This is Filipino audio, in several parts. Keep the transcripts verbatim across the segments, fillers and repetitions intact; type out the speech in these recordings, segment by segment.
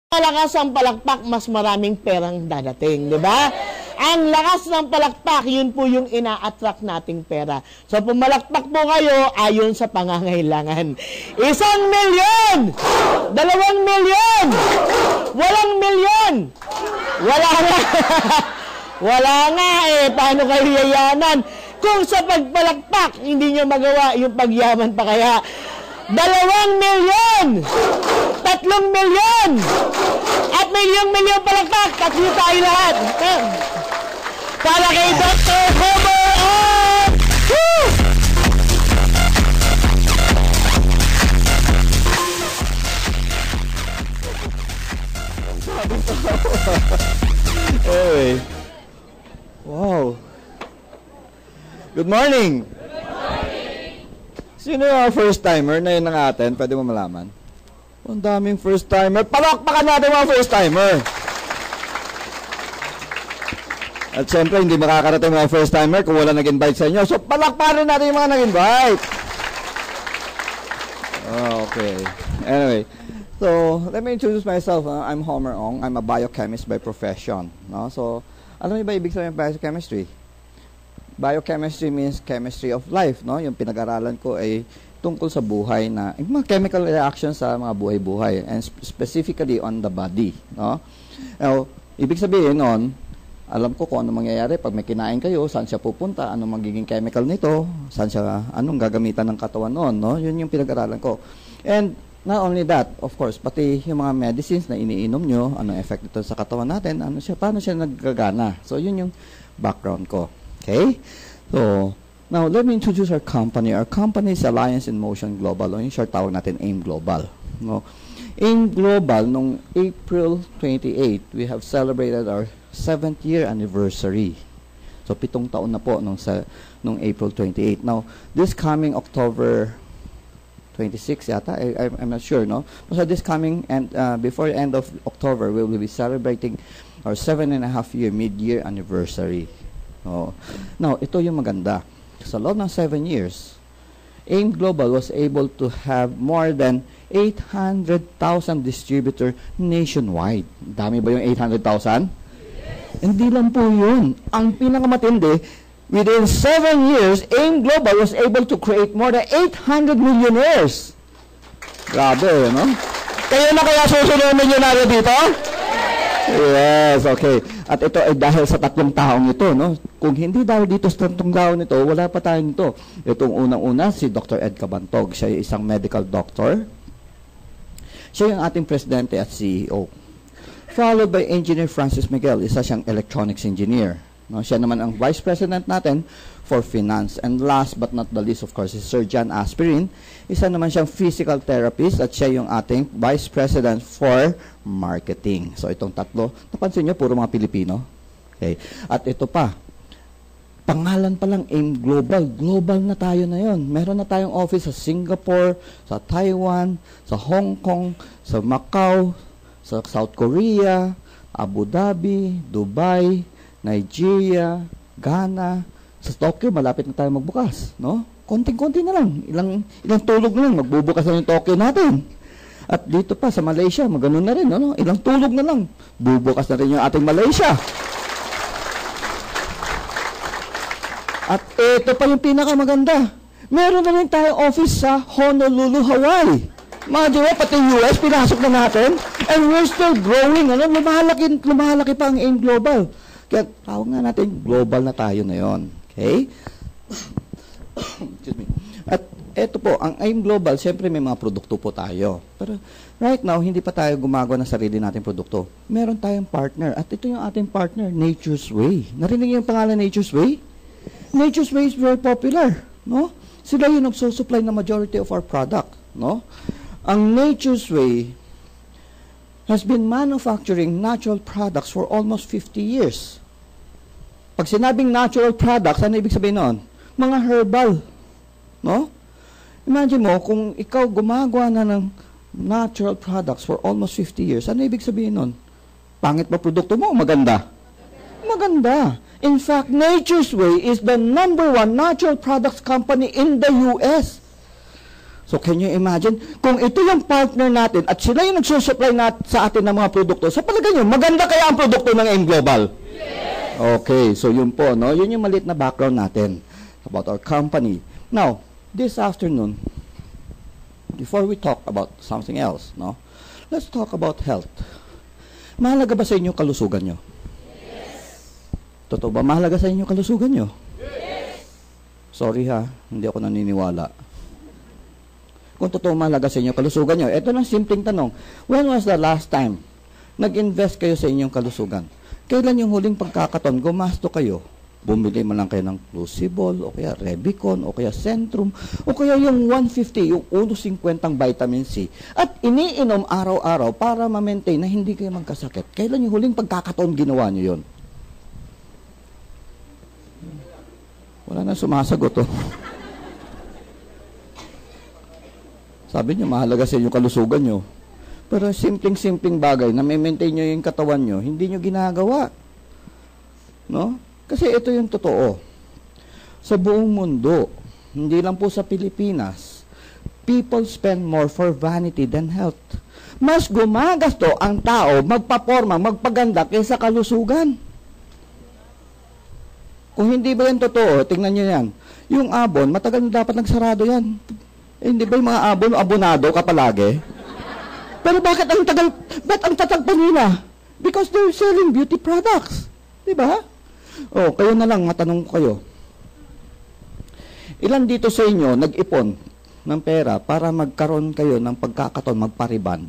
Malakas ang palakpak, mas maraming perang dadating, di ba? Ang lakas ng palakpak, yun po yung ina-attract nating pera. So, pumalakpak po kayo ayon sa pangangailangan. Isang milyon! Dalawang milyon! Walang milyon! Wala nga! Wala nga eh! Paano kayo yayaman? Kung sa pagpalakpak, hindi nyo magawa yung pagyaman pa kaya. Dalawang milyon! Tatlong milyon! At milyong-milyon palakpak! Tatlo tayo lahat! Para kay Doctor Homer at... Woo! Anyway. Wow. Good morning! Sino yung first timer na yun ng atin? Pwede mo malaman? Ang daming first timer. Palakpakan natin mga first timer. At syempre, hindi makakarating mga first timer kung wala nag-invite sa inyo. So, palakpakan natin yung mga nag-invite. Okay. Anyway. So, let me introduce myself. Uh, I'm Homer Ong. I'm a biochemist by profession. No? So, alam niyo ba ibig sabihin ng biochemistry? Biochemistry means chemistry of life, no? Yung pinag-aralan ko ay tungkol sa buhay na yung mga chemical reactions sa mga buhay-buhay and sp specifically on the body, no? Now, ibig sabihin noon, alam ko kung ano mangyayari pag may kinain kayo, saan siya pupunta, anong magiging chemical nito, saan siya, anong gagamitan ng katawan noon, no? Yun yung pinag-aralan ko. And not only that, of course, pati yung mga medicines na iniinom nyo, anong effect nito sa katawan natin, ano siya, paano siya naggagana. So, yun yung background ko. Okay? So, now, let me introduce our company. Our company is Alliance in Motion Global. O yung short tawag natin, AIM Global. No? AIM Global, nung April twenty-eighth, we have celebrated our seventh year anniversary. So, pitong taon na po nung, sa, nung April twenty-eighth. Now, this coming October twenty-sixth yata, I, I'm not sure, no? So, this coming, and uh, before the end of October, we will be celebrating our seven and a half year mid-year anniversary. Oh. Now, ito yung maganda. Sa loob ng seven years, AIM Global was able to have more than eight hundred thousand distributor nationwide. Dami ba yung eight hundred thousand? Yes. Hindi lang po yun. Ang pinakamatindi, within seven years, AIM Global was able to create more than eight hundred millionaires. Grabe, no? Kayo na kaya susunod milyonaryo dito? Yes, okay. At ito ay dahil sa tatlong taong ito, no? Kung hindi dahil dito sa tatlong taong ito, wala pa tayong ito. Itong unang-una, si Doctor Ed Cabantog. Siya ay isang medical doctor. Siya yung ating presidente at C E O. Followed by Engineer Francis Miguel, isa siyang electronics engineer. No? Siya naman ang vice president natin for finance. And last but not the least, of course, is Sir John Aspirin. Isa naman siyang physical therapist at siya yung ating vice president for marketing. So, itong tatlo, napansin nyo, puro mga Pilipino. Okay. At ito pa, pangalan pa lang, AIM Global. Global na tayo na yon. Meron na tayong office sa Singapore, sa Taiwan, sa Hong Kong, sa Macau, sa South Korea, Abu Dhabi, Dubai, Nigeria, Ghana. Sa Tokyo, malapit na tayo magbukas, no? Konting-konti na lang. Ilang, ilang tulog na lang, magbubukas na yung Tokyo natin. At dito pa, sa Malaysia, maganon na rin, no? Ilang tulog na lang, bubukas na rin yung ating Malaysia. At ito pa yung pinakamaganda. Meron na rin tayong office sa Honolulu, Hawaii. Imagine mo, pati U S, pinasok na natin. And we're still growing, ano? Lumahalaki, lumahalaki pa ang AIM Global. Kaya tawag nga natin, global na tayo na yon. Okay? Excuse me. At eto po, ang AIM Global, siyempre may mga produkto po tayo. Pero right now, hindi pa tayo gumagawa ng sarili nating produkto. Meron tayong partner. At ito yung ating partner, Nature's Way. Narinig niyo yung pangalan Nature's Way? Nature's Way is very popular. No? Sila yung nagsusupply ng majority of our product. No? Ang Nature's Way has been manufacturing natural products for almost fifty years. Pag sinabing natural products, ano ibig sabihin noon? Mga herbal. No? Imagine mo, kung ikaw gumagawa na ng natural products for almost fifty years, ano ibig sabihin noon? Pangit ba produkto mo? Maganda? Maganda. In fact, Nature's Way is the number one natural products company in the U S. So can you imagine, kung ito yung partner natin at sila yung nagsusupply nat sa atin ng mga produkto, sa palagay nyo, maganda kaya ang produkto ng AIM Global? Yes! Okay, so yun po, no? Yun yung maliit na background natin about our company. Now, this afternoon, before we talk about something else, no? Let's talk about health. Mahalaga ba sa inyo kalusugan nyo? Yes! Totoo ba mahalaga sa inyo kalusugan nyo? Yes! Sorry ha, hindi ako naniniwala. Kung totoo mahalaga sa inyo kalusugan nyo, ito lang simpleng tanong. When was the last time nag-invest kayo sa inyong kalusugan? Kailan yung huling pagkakataon gumasto kayo? Bumili man lang kayo ng Crucible, o kaya Revicon, o kaya Centrum, o kaya yung one fifty, yung one fifty vitamin C, at iniinom araw-araw para ma-maintain na hindi kayo magkasakit. Kailan yung huling pagkakataon ginawa nyo yun? Wala na sumasagot, oh. Sabi niyo, mahalaga sa inyo kalusugan nyo. Pero simpleng-simpleng bagay na may-maintain nyo yung katawan nyo, hindi nyo ginagawa. No? Kasi ito yung totoo. Sa buong mundo, hindi lang po sa Pilipinas, people spend more for vanity than health. Mas gumagasto ang tao, magpaporma, magpaganda kaysa kalusugan. Kung hindi ba yan totoo, tingnan nyo yan. Yung abon, matagal na dapat nagsarado yan. Eh, hindi ba yung mga abon, abonado ka palagi? Pero bakit ang tagal, ba't ang tatag pa nila? Because they're selling beauty products. Diba? O, kayo na lang, matanong ko kayo. Ilan dito sa inyo nag-ipon ng pera para magkaroon kayo ng pagkakataon magpariban?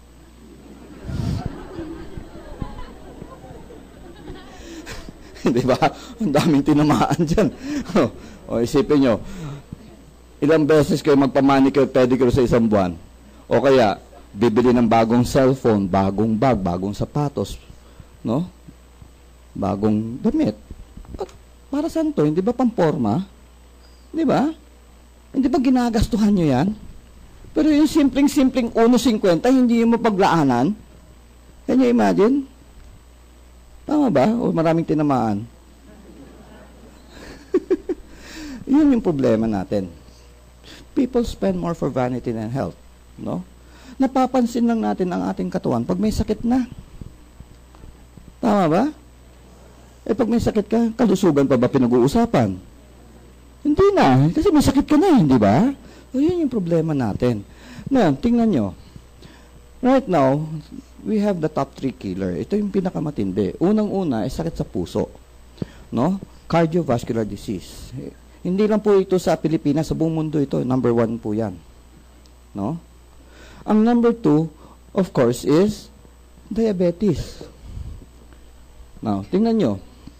Diba? Ang daming tinamaan dyan. O, isipin nyo, ilang beses kayo magpamanicure, pedicure sa isang buwan? O kaya, bibili ng bagong cellphone, bagong bag, bagong sapatos, no? Bagong damit. At para saan to? Hindi ba pamporma? Hindi ba? Hindi ba ginagastuhan nyo yan? Pero yung simpleng-simpleng one fifty, hindi yung mapaglaanan. Can you imagine? Tama ba? O maraming tinamaan? Yun yung problema natin. People spend more for vanity than health. No? Napapansin lang natin ang ating katawan pag may sakit na. Tama ba? Eh pag may sakit ka, kalusugan pa ba pinag-uusapan? Hindi na. Kasi may sakit ka na, hindi ba? So, yun yung problema natin. Now, tingnan nyo. Right now, we have the top three killer. Ito yung pinakamatindi. Unang-una ay sakit sa puso. No? Cardiovascular disease. Hindi lang po ito sa Pilipinas, sa buong mundo ito. Number one po yan. No? Ang number two, of course, is diabetes. Now, tingnan nyo.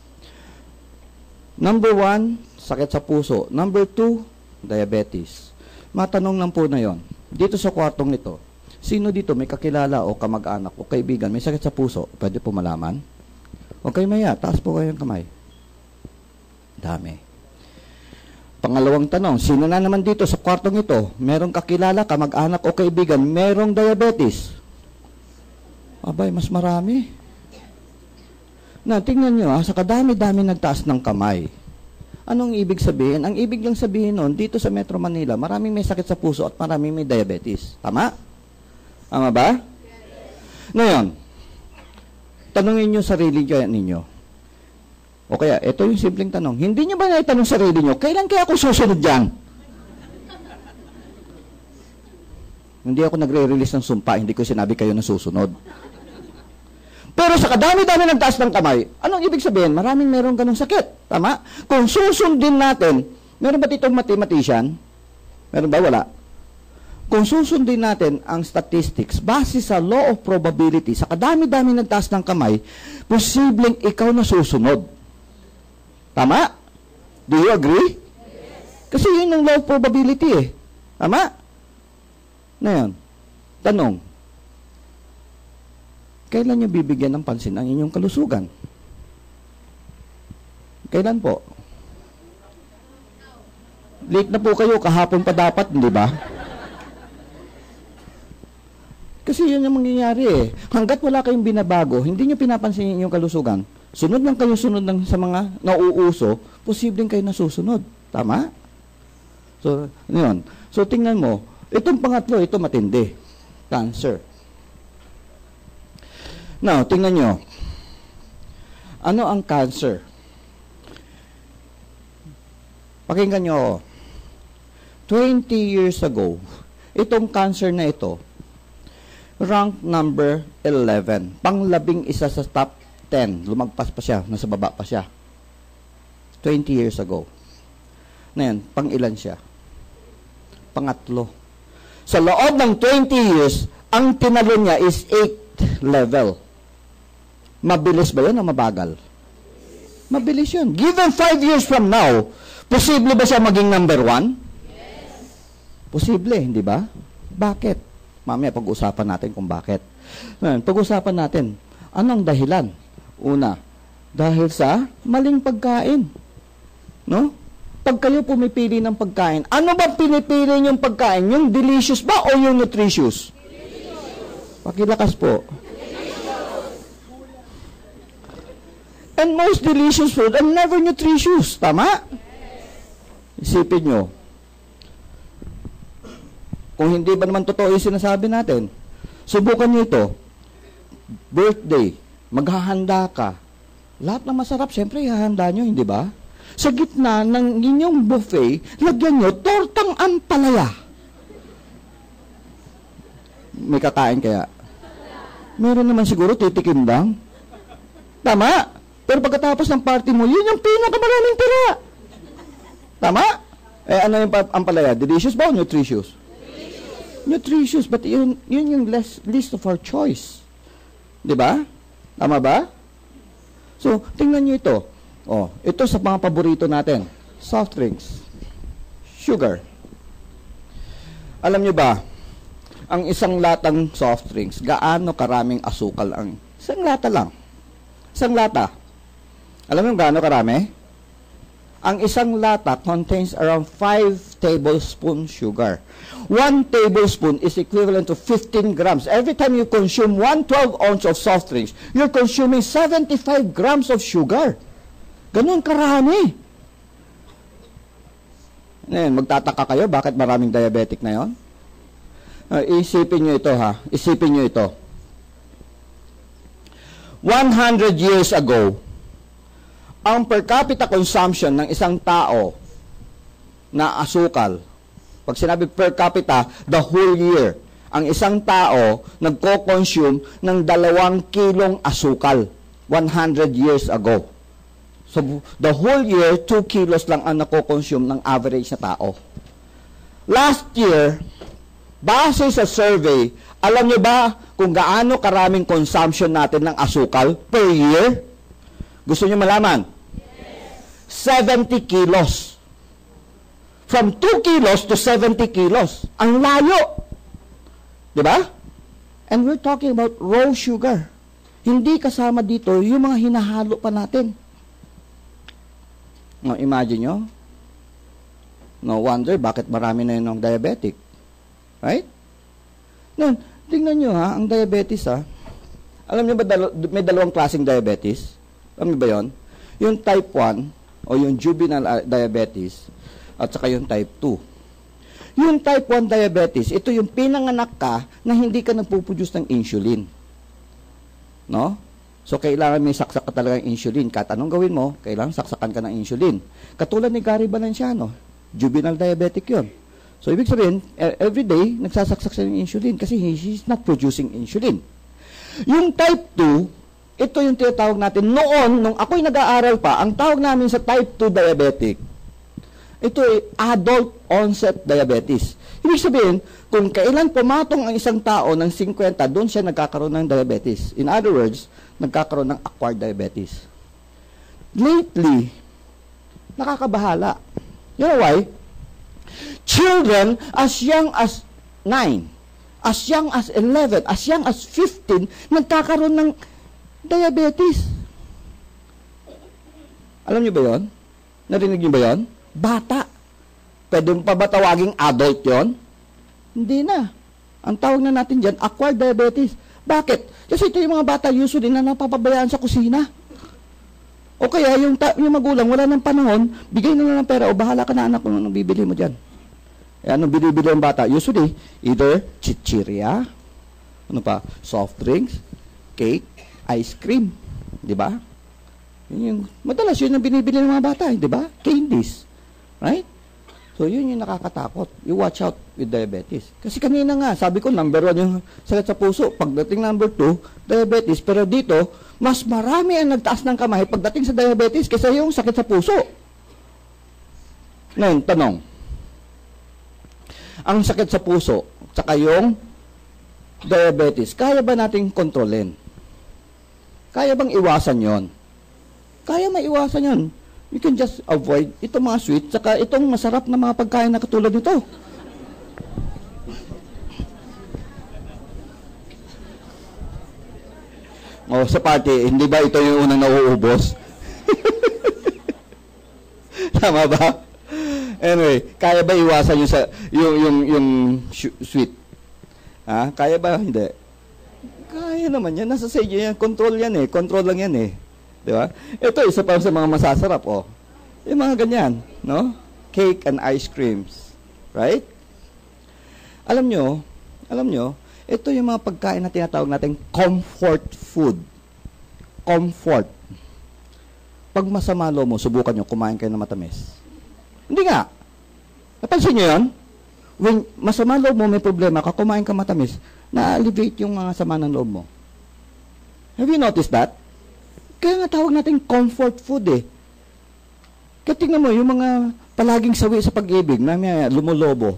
Number one, sakit sa puso. Number two, diabetes. Matanong lang po na yon. Dito sa kwartong nito, sino dito may kakilala o kamag-anak o kaibigan may sakit sa puso? Pwede po malaman? Okay, maya. Taas po kayong kamay. Dami. Pangalawang tanong, sino na naman dito sa kwartong ito, merong kakilala, kamag-anak o kaibigan, merong diabetes? Abay, mas marami. Na, tingnan nyo, ha, sa kadami-dami nagtaas ng kamay. Anong ibig sabihin? Ang ibig lang sabihin nun, dito sa Metro Manila, maraming may sakit sa puso at maraming may diabetes. Tama? Tama ba? Yes. Ngayon, tanungin nyo sarili ninyo. O kaya, ito yung simpleng tanong. Hindi nyo ba naitanong sarili nyo, kailan kaya ako susunod dyan? Hindi ako nagre-release ng sumpa, hindi ko sinabi kayo na susunod. Pero sa kadami-dami ng taas ng kamay, anong ibig sabihin? Maraming meron ganong sakit. Tama? Kung susundin natin, meron ba ditong mathematician? Meron ba? Wala. Kung susundin natin ang statistics, base sa law of probability, sa kadami-dami ng taas ng kamay, posibleng ikaw na susunod. Tama? Do you agree? Yes. Kasi yun ang law of probability eh. Tama? Na yun. Tanong. Kailan nyo bibigyan ng pansin ang inyong kalusugan? Kailan po? Late na po kayo, kahapon pa dapat, hindi ba? Kasi yun yung mangyayari eh. Hanggat wala kayong binabago, hindi nyo pinapansin yung kalusugan. Sunod lang kayo sunod lang sa mga nauuso, posibleng kayo nasusunod. Tama? So, yun. So, tingnan mo, Itong pangatlo, ito matindi. Cancer. Now, tingnan nyo. Ano ang cancer? Pakinggan nyo ako. twenty years ago, itong cancer na ito, rank number eleven. Panglabing isa sa top ten. Lumagpas pa siya. Nasa baba pa siya. twenty years ago. Ngayon, pang ilan siya? Pangatlo. Sa loob ng twenty years, ang tinalo niya is eighth level. Mabilis ba yun o mabagal? Mabilis yun. Given five years from now, posible ba siya maging number one? Yes. Posible, hindi ba? Bakit? Mamaya pag-usapan natin kung bakit. Pag-usapan natin, anong dahilan? Una, dahil sa maling pagkain. No? Pag kayo pumipili ng pagkain, ano ba pinipili niyong pagkain? Yung delicious ba o yung nutritious? Delicious. Pakilakas po. Delicious. And most delicious food are never nutritious. Tama? Yes. Isipin nyo. Kung hindi ba naman totoo yung sinasabi natin, subukan nyo ito. Birthday, maghahanda ka. Lahat na masarap, siyempre, ihahanda nyo, hindi ba? Sa gitna ng inyong buffet, lagyan nyo tortang ampalaya. May kakain kaya? Meron naman siguro, titikim lang. Tama? Pero pagkatapos ng party mo, yun yung pinakamaraming tira. Tama? Eh, ano yung ampalaya? Delicious ba o nutritious? Nutritious. Nutritious, but yun, yun yung less, least of our choice. Diba? Tama ba? So, tingnan nyo ito. Oh, ito sa mga paborito natin. Soft drinks. Sugar. Alam nyo ba, ang isang latang soft drinks, gaano karaming asukal ang... Isang lata lang. Isang lata. Alam mo gaano karami? Ang isang lata contains around five tablespoons sugar. One tablespoon is equivalent to fifteen grams. Every time you consume one twelve ounce of soft drinks, you're consuming seventy-five grams of sugar. Ganun karami. Ngayon, magtataka kayo, bakit maraming diabetic na yon? Uh, isipin nyo ito ha. Isipin nyo ito. one hundred years ago, ang per capita consumption ng isang tao na asukal, pag sinabi per capita, the whole year, ang isang tao nagko-consume ng dalawang kilong asukal one hundred years ago. So, the whole year, two kilos lang ang nako-consume ng average na tao. Last year, base sa survey, alam niyo ba kung gaano karaming consumption natin ng asukal per year? Gusto niyo malaman? Yes. seventy kilos. From two kilos to seventy kilos. Ang layo. Diba? And we're talking about raw sugar. Hindi kasama dito yung mga hinahalo pa natin. No, imagine nyo. No wonder bakit marami na yun ng diabetic. Right? Nun, tingnan nyo ha, ang diabetes ha. Alam nyo ba dalo, may dalawang klaseng diabetes? Alam nyo ba yun? Yung type one o yung juvenile diabetes at saka yung type two. Yung type one diabetes, ito yung pinanganak ka na hindi ka nagpuproduce ng insulin. No? So, kailangan may saksak ka talaga ng insulin. Kahit anong gawin mo, kailangan saksakan ka ng insulin. Katulad ni Gary Valenciano, juvenile diabetic yun. So, ibig sabihin, every day, nagsasaksak siya ng insulin kasi he's not producing insulin. Yung type two, ito yung tinatawag natin. Noon, nung ako'y nag-aaral pa, ang tawag namin sa type two diabetic, ito ay adult onset diabetes. Ibig sabihin, kung kailan pumatong ang isang tao ng fifty, doon siya nagkakaroon ng diabetes. In other words, nagkakaroon ng acquired diabetes. Lately, nakakabahala. You know why? Children as young as nine, as young as eleven, as young as fifteen, nagkakaroon ng diabetes. Alam niyo ba yon? Narinig niyo ba yon? Bata. Pwede mo pa ba tawaging adult yon? Hindi na. Ang tawag na natin dyan, acquired diabetes. Bakit? Kasi ito yung mga bata usually na napapabayaan sa kusina. O kaya yung, ta- yung magulang, wala ng panahon, bigay na lang ng pera o bahala ka na anak kung anong bibili mo dyan. Eh, anong binibili ng bata? Usually, either chichirya, ano pa, soft drinks, cake, ice cream. Di ba? Yun yung, madalas yun ang binibili ng mga bata, di ba? Candies. Right? So, yun yung nakakatakot. You watch out with diabetes. Kasi kanina nga, sabi ko, number one yung sakit sa puso. Pagdating number two, diabetes. Pero dito, mas marami ang nagtaas ng kamay pagdating sa diabetes kaysa yung sakit sa puso. Ngayon, tanong. Ang sakit sa puso, tsaka yung diabetes, kaya ba nating kontrolin? Kaya bang iwasan yon? Kaya maiwasan yon. You can just avoid itong mga sweet, tsaka itong masarap na mga pagkain na katulad nito. O, sa party, hindi ba ito yung unang nauubos? Tama ba? Anyway, kaya ba iwasan yung, sa, yung, yung, yung sweet? Ha? Kaya ba? Hindi. Kaya naman yan. Nasa sa inyo yan. Control yan eh. Control lang yan eh. Di ba? Ito, isa pa sa mga masasarap, oh. Yung mga ganyan, no? Cake and ice creams. Right? Alam nyo, alam nyo, ito yung mga pagkain na tinatawag natin comfort food. Comfort. Pag masama lo mo, subukan nyo, kumain kayo ng matamis. Hindi nga. Napansin nyo yun? When masama loob mo, may problema ka, kumain ka matamis, na-alleviate yung mga sama ng loob mo. Have you noticed that? Kaya nga tawag natin comfort food eh. Kaya tingnan mo, yung mga palaging sawi sa pag-ibig, mamaya lumulobo.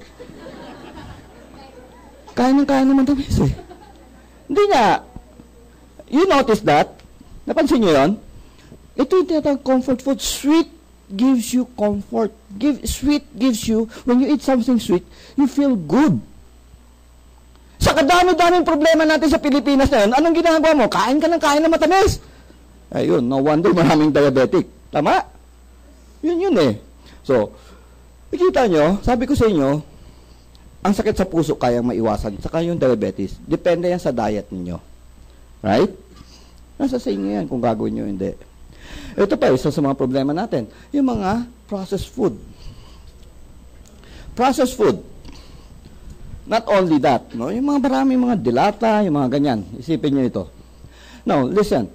Kaya ng kaya naman matamis eh. Hindi nga. You notice that? Napansin nyo yun? Ito yung tinatawag comfort food. Sweet gives you comfort. Give, sweet gives you, when you eat something sweet, you feel good. Sa kadami-daming problema natin sa Pilipinas na yun, anong ginagawa mo? Kain ka ng kain na matamis. Ayun, no wonder maraming diabetic. Tama? Yun yun eh. So, nakita nyo, sabi ko sa inyo, ang sakit sa puso kayang maiwasan, saka yung diabetes, depende yan sa diet ninyo. Right? Nasa sa inyo yan kung gagawin nyo, hindi. Ito pa, isa sa mga problema natin, yung mga processed food. Processed food. Not only that, no? Yung mga marami, mga dilata, yung mga ganyan. Isipin nyo ito. Now, listen.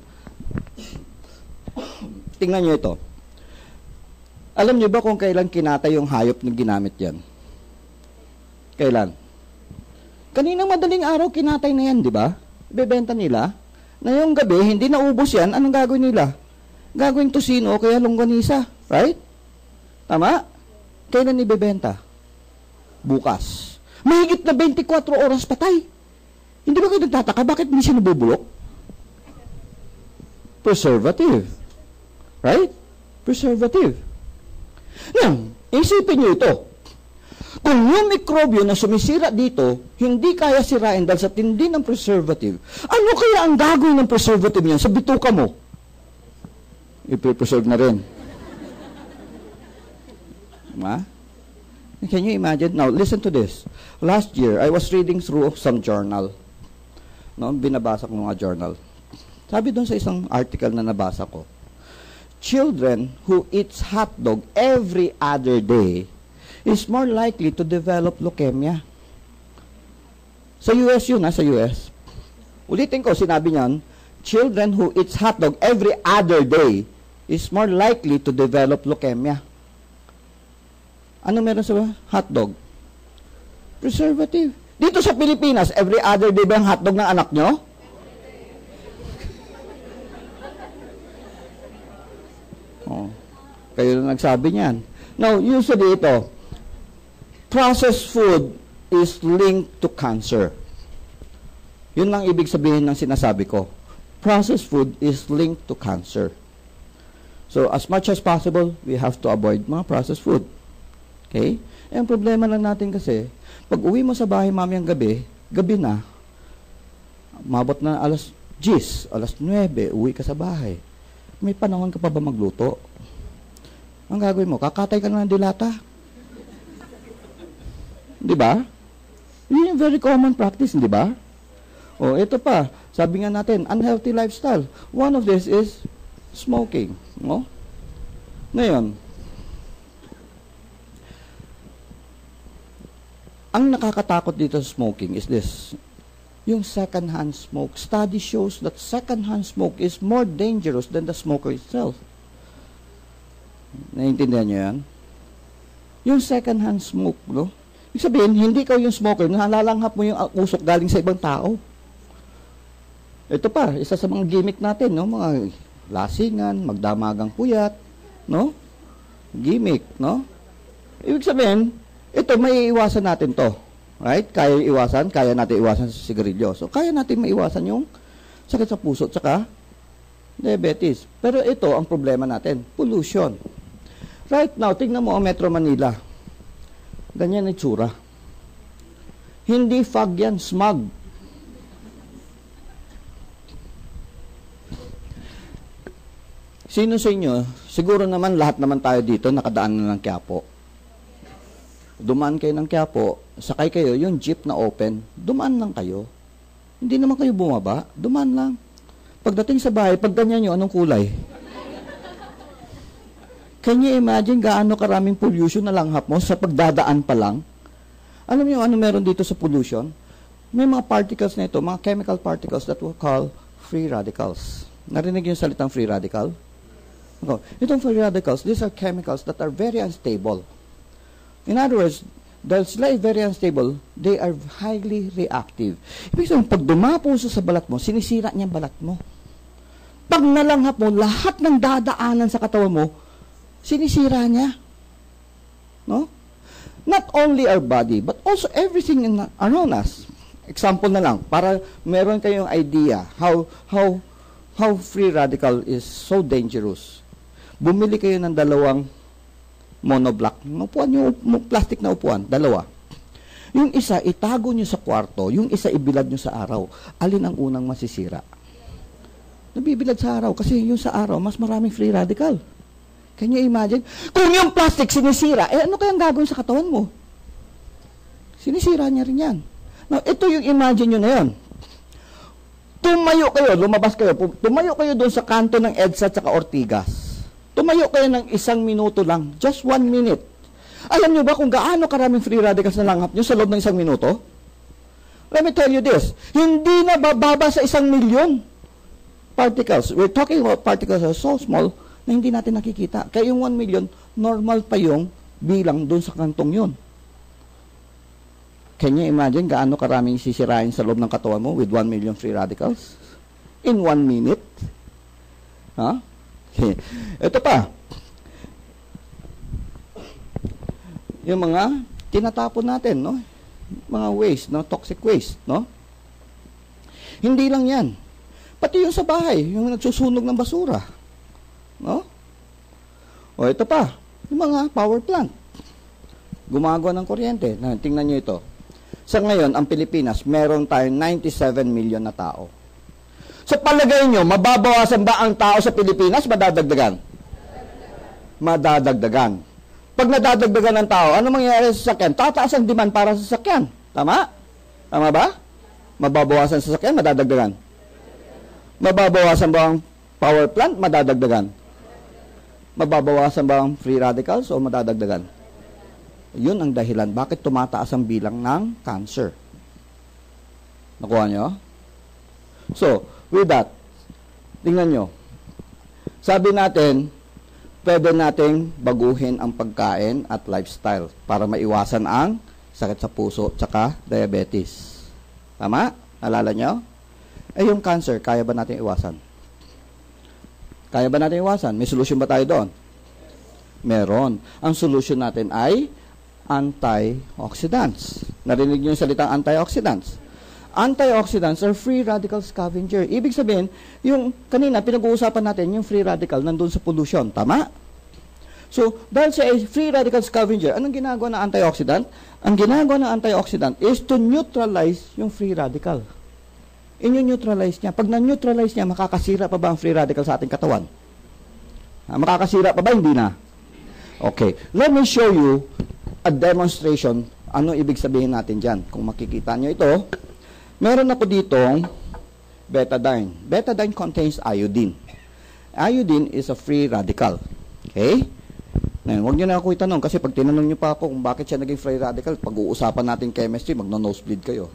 Tingnan nyo ito. Alam nyo ba kung kailan kinatay yung hayop na ginamit yan? Kailan? Kaninang madaling araw, kinatay na yan, di ba? Ibebenta nila. Na yung gabi, hindi naubos yan, anong gagawin nila? Gagawin tosino o kaya longganisa. Right? Tama? Kailan ibebenta? Bukas. Mahigit na twenty-four oras patay. Hindi ba kayo nagtataka? Bakit hindi siya nabubulok? Preservative. Right? Preservative. Now, isipin nyo ito. Kung yung mikrobyo na sumisira dito, hindi kaya sirain dahil sa tindi ng preservative, ano kaya ang gagawin ng preservative niyan sa bituka mo? I-preserve na rin. Ma? Can you imagine? Now, listen to this. Last year, I was reading through some journal. No, binabasa ko mga journal. Sabi doon sa isang article na nabasa ko, children who eats hotdog every other day is more likely to develop leukemia. Sa U S yun, ha? Sa U S. Ulitin ko, sinabi niyan, children who eats hotdog every other day is more likely to develop leukemia. Ano meron sa hotdog? Preservative. Dito sa Pilipinas, every other day ba ang hotdog ng anak nyo? Oh, kayo na nagsabi niyan. Now, usually ito, processed food is linked to cancer. Yun lang ibig sabihin ng sinasabi ko. Processed food is linked to cancer. So, as much as possible, we have to avoid mga processed food. Okay? Eh, ang problema lang natin kasi, pag uwi mo sa bahay mamayang gabi, gabi na, mabot na alas diyes, alas nuwebe, uwi ka sa bahay. May panahon ka pa ba magluto? Ang gagawin mo, kakatay ka na ng dilata. Di ba? Yun yung very common practice, di ba? O, ito pa, sabi nga natin, unhealthy lifestyle. One of this is smoking. No? Ngayon, ang nakakatakot dito sa smoking is this. Yung second-hand smoke. Study shows that second-hand smoke is more dangerous than the smoker itself. Naiintindihan niyo yan? Yung second-hand smoke, no? Ibig sabihin, hindi ikaw yung smoker, nalalanghap mo yung usok galing sa ibang tao. Ito pa, isa sa mga gimmick natin, no? Mga lasingan, magdamagang puyat, no? Gimmick, no? Ibig sabihin, ito, may iwasan natin to. Right? Kaya iwasan, kaya natin iwasan sa sigarilyo. So, kaya natin maiwasan yung sakit sa puso at saka diabetes. Pero ito, ang problema natin, pollution. Right now, tingnan mo ang Metro Manila. Ganyan ang itsura. Hindi fog yan, smog. Sino sa inyo, siguro naman lahat naman tayo dito nakadaan na ng Quiapo. Dumaan kayo ng Quiapo, sakay kayo, yung jeep na open, dumaan lang kayo. Hindi naman kayo bumaba, dumaan lang. Pagdating sa bahay, pag ganyan nyo, anong kulay? Can you imagine gaano karaming pollution na langhap mo sa pagdadaan pa lang? Alam niyo ano meron dito sa pollution? May mga particles na ito, mga chemical particles that we call free radicals. Narinig yung salitang free radical? Okay. Itong free radicals, these are chemicals that are very unstable. In other words, dahil sila ay very unstable, they are highly reactive. Ibig sabihin, pag dumapo sa balat mo, sinisira niya ang balat mo. Pag nalanghap mo, lahat ng dadaanan sa katawan mo, sinisira niya. No? Not only our body, but also everything in, around us. Example na lang, para meron kayong idea how, how, how free radical is so dangerous. Bumili kayo ng dalawang monoblock. Upuan yung plastic na upuan, dalawa. Yung isa, itago nyo sa kwarto. Yung isa, ibilad nyo sa araw. Alin ang unang masisira? Nabibilad sa araw. Kasi yung sa araw, mas maraming free radical. Can you imagine? Kung yung plastic sinisira, eh ano kayang gagawin sa katawan mo? Sinisira niya rin yan. Now, ito yung imagine nyo na yun. Tumayo kayo, lumabas kayo, tumayo kayo doon sa kanto ng EDSA at saka Ortigas. Tumayo kayo ng isang minuto lang. Just one minute. Alam nyo ba kung gaano karaming free radicals na langhap nyo sa loob ng isang minuto? Let me tell you this. Hindi na bababa sa isang milyon particles. We're talking about particles that are so small na hindi natin nakikita. Kaya yung one million, normal pa yung bilang doon sa kantong yun. Can you imagine gaano karaming sisirain sa loob ng katawan mo with one million free radicals? In one minute? Ha? Huh? Ito pa. Yung mga tinatapon natin, no? Mga waste, no? Toxic waste, no? Hindi lang yan. Pati yung sa bahay, yung nagsusunog ng basura. No? O ito pa, yung mga power plant. Gumagawa ng kuryente. Na, tingnan nyo ito. Sa ngayon, ang Pilipinas, meron tayong ninety-seven million na tao. Sa palagay nyo, mababawasan ba ang tao sa Pilipinas? Madadagdagan? Madadagdagan. Pag nadadagdagan ng tao, ano mangyayari sa sasakyan? Tataas ang demand para sa sasakyan. Tama? Tama ba? Mababawasan sa sasakyan, madadagdagan. Mababawasan ba ang power plant? Madadagdagan. Mababawasan ba ang free radicals o madadagdagan? Yun ang dahilan. Bakit tumataas ang bilang ng cancer? Nakuha nyo? So, with that, tingnan nyo. Sabi natin, pwede nating baguhin ang pagkain at lifestyle para maiwasan ang sakit sa puso tsaka diabetes. Tama? Nalala nyo? Eh, yung cancer, kaya ba natin iwasan? Kaya ba natin iwasan? May solusyon ba tayo doon? Meron. Ang solution natin ay antioxidants. Narinig nyo yung salitang antioxidants? Antioxidants are free radical scavenger. Ibig sabihin, yung kanina pinag-uusapan natin, yung free radical nandun sa pollution. Tama? So, dahil siya ay free radical scavenger, anong ginagawa ng antioxidant? Ang ginagawa ng antioxidant is to neutralize yung free radical. Inyo-neutralize niya. Pag na-neutralize niya, makakasira pa ba ang free radical sa ating katawan? Ha, makakasira pa ba? Hindi na. Okay. Let me show you a demonstration. Ano ibig sabihin natin dyan? Kung makikita nyo ito, meron ako ditong betadine. Betadine contains iodine. Iodine is a free radical. Okay? Ngayon, huwag niyo na ako itanong kasi pag tinanong niyo pa ako kung bakit siya naging free radical, pag-uusapan natin chemistry, magno-nosebleed kayo.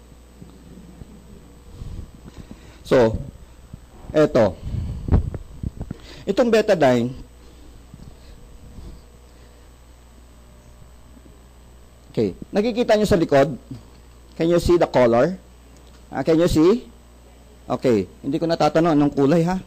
So, eto. Itong betadine, okay, nakikita niyo sa likod? Can you see the color? Uh, can you see? Okay, hindi ko natatanong anong kulay, ha?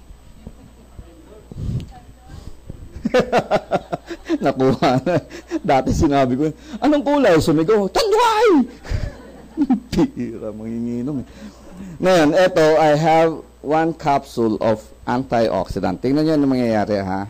Nakuha na. Dati sinabi ko, anong kulay? Sumigaw, tanduay! Tira, manginginom. Eh. Ngayon, eto, I have one capsule of antioxidant. Tingnan nyo ano mangyayari, ha?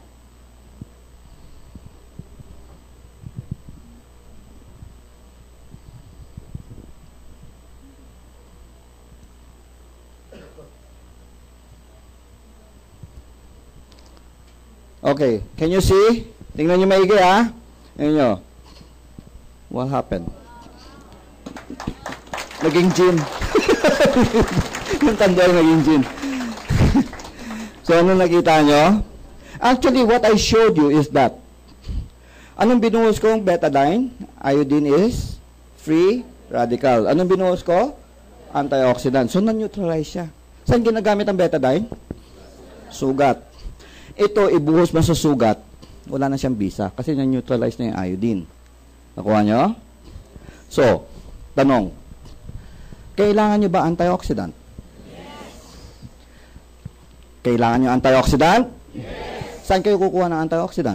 Okay, can you see? Tingnan nyo maigi, ha? Tingnan nyo. What happened? Naging gin. Yung tanda yung naging gin. So, ano nakita nyo? Actually, what I showed you is that anong binuhos kong betadine? Iodine is free radical. Anong binuhos ko? Antioxidant. So, na-neutralize siya. Saan ginagamit ang betadine? Sugat. Ito, ibuhos mo sa sugat, wala na siyang bisa kasi na-neutralize na yung iodine. Nakuha nyo? So, tanong, kailangan nyo ba antioxidant? Yes. Kailangan nyo antioxidant? Yes. Saan kayo kukuha ng antioxidant?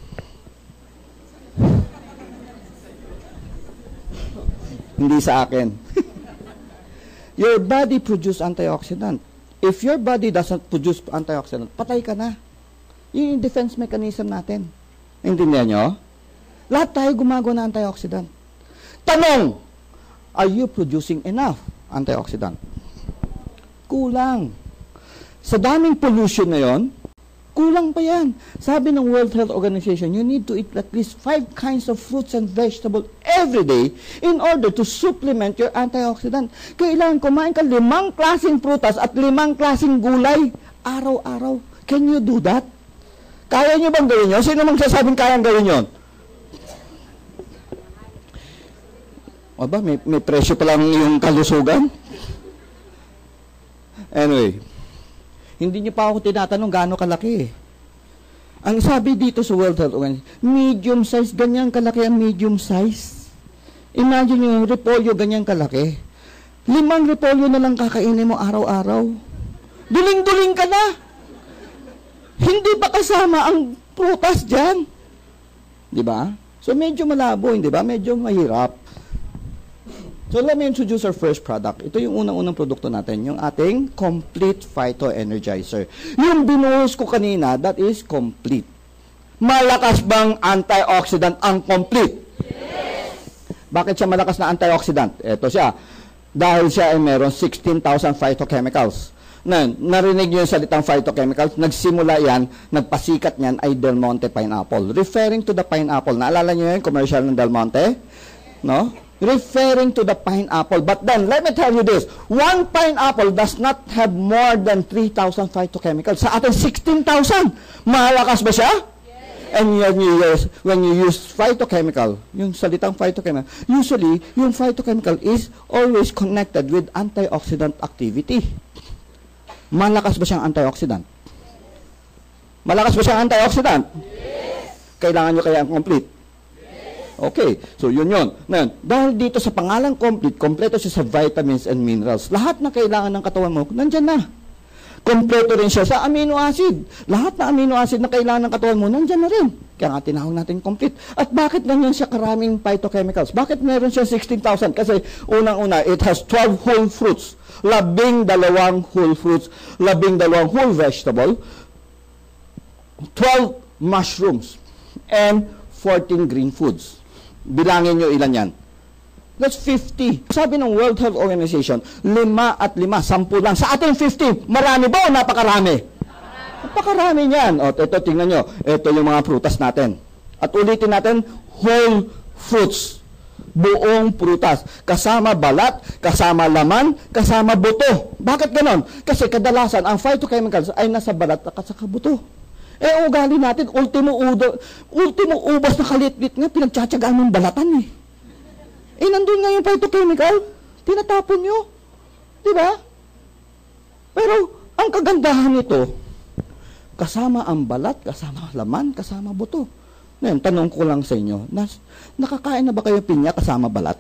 Hindi sa akin. Your body produce antioxidant. If your body doesn't produce antioxidant, patay ka na. Yun yung defense mechanism natin. Intindihan nyo? Lahat tayo gumagawa ng antioxidant. Tanong, are you producing enough antioxidant? Kulang. Sa daming pollution na yon, kulang pa yan. Sabi ng World Health Organization, you need to eat at least five kinds of fruits and vegetables every day in order to supplement your antioxidant. Kailangan kumain ka limang klaseng prutas at limang klaseng gulay araw-araw. Can you do that? Kaya nyo bang gawin yun? Sino mang sasabing kayang gawin yun? O ba, may, may presyo pa lang yung kalusugan? Anyway, hindi nyo pa ako tinatanong gaano kalaki. Ang sabi dito sa World Health Organization, medium size, ganyan kalaki ang medium size. Imagine nyo yung repolyo, ganyan kalaki. Limang repolyo na lang kakainin mo araw-araw. Duling-duling ka na. Hindi pa kasama ang prutas dyan. Di ba? So, medyo malabo, hindi ba? Medyo mahirap. So, let me introduce our first product. Ito yung unang-unang produkto natin, yung ating Complete Phyto-Energizer. Yung binuhos ko kanina, that is complete. Malakas bang antioxidant ang complete? Yes! Bakit siya malakas na antioxidant? Ito siya. Dahil siya ay meron sixteen thousand phytochemicals. Na, narinig niyo yung salitang phytochemicals, nagsimula yan, nagpasikat niyan ay Del Monte pineapple. Referring to the pineapple, naalala niyo yung commercial ng Del Monte? No? Referring to the pineapple. But then, let me tell you this, one pineapple does not have more than three thousand phytochemicals. Sa atin, sixteen thousand. Malakas ba siya? Yes. And when you use, when you use phytochemical, yung salitang phytochemical, usually, yung phytochemical is always connected with antioxidant activity. Malakas ba siyang antioxidant? Malakas ba siyang antioxidant? Yes. Kailangan nyo kaya ang complete? Yes. Okay, so yun yun. Ngayon, dahil dito sa pangalang complete, kompleto siya sa vitamins and minerals. Lahat na kailangan ng katawan mo, nandyan na. Kompleto rin siya sa amino acid. Lahat na amino acid na kailangan ng katawan mo, nandyan na rin. Kaya nga tinawag natin complete. At bakit ganyan siya karaming phytochemicals? Bakit meron siya sixteen thousand? Kasi unang-una, it has twelve whole fruits. Labing dalawang whole fruits, labing dalawang whole vegetable, twelve mushrooms, and fourteen green foods. Bilangin nyo ilan yan. That's fifty. Sabi ng World Health Organization, lima at lima, sampu lang. Sa ating fifty, marami ba o napakarami? Napakarami niyan. O, ito, tingnan nyo. Ito yung mga prutas natin. At ulitin natin, whole fruits. Buong prutas. Kasama balat, kasama laman, kasama buto. Bakit ganon? Kasi kadalasan, ang phytochemicals ay nasa balat at saka buto. Eh, ugali natin, ultimo, udo, ultimo ubas na kalit-lit nga, pinagtsatsagaan ng balatan eh. Eh, nandun nga yung phytochemical, tinatapon nyo. Diba? Pero, ang kagandahan nito, kasama ang balat, kasama laman, kasama buto. Ngayon, tanong ko lang sa inyo, nas, nakakain na ba kayo pinya kasama balat?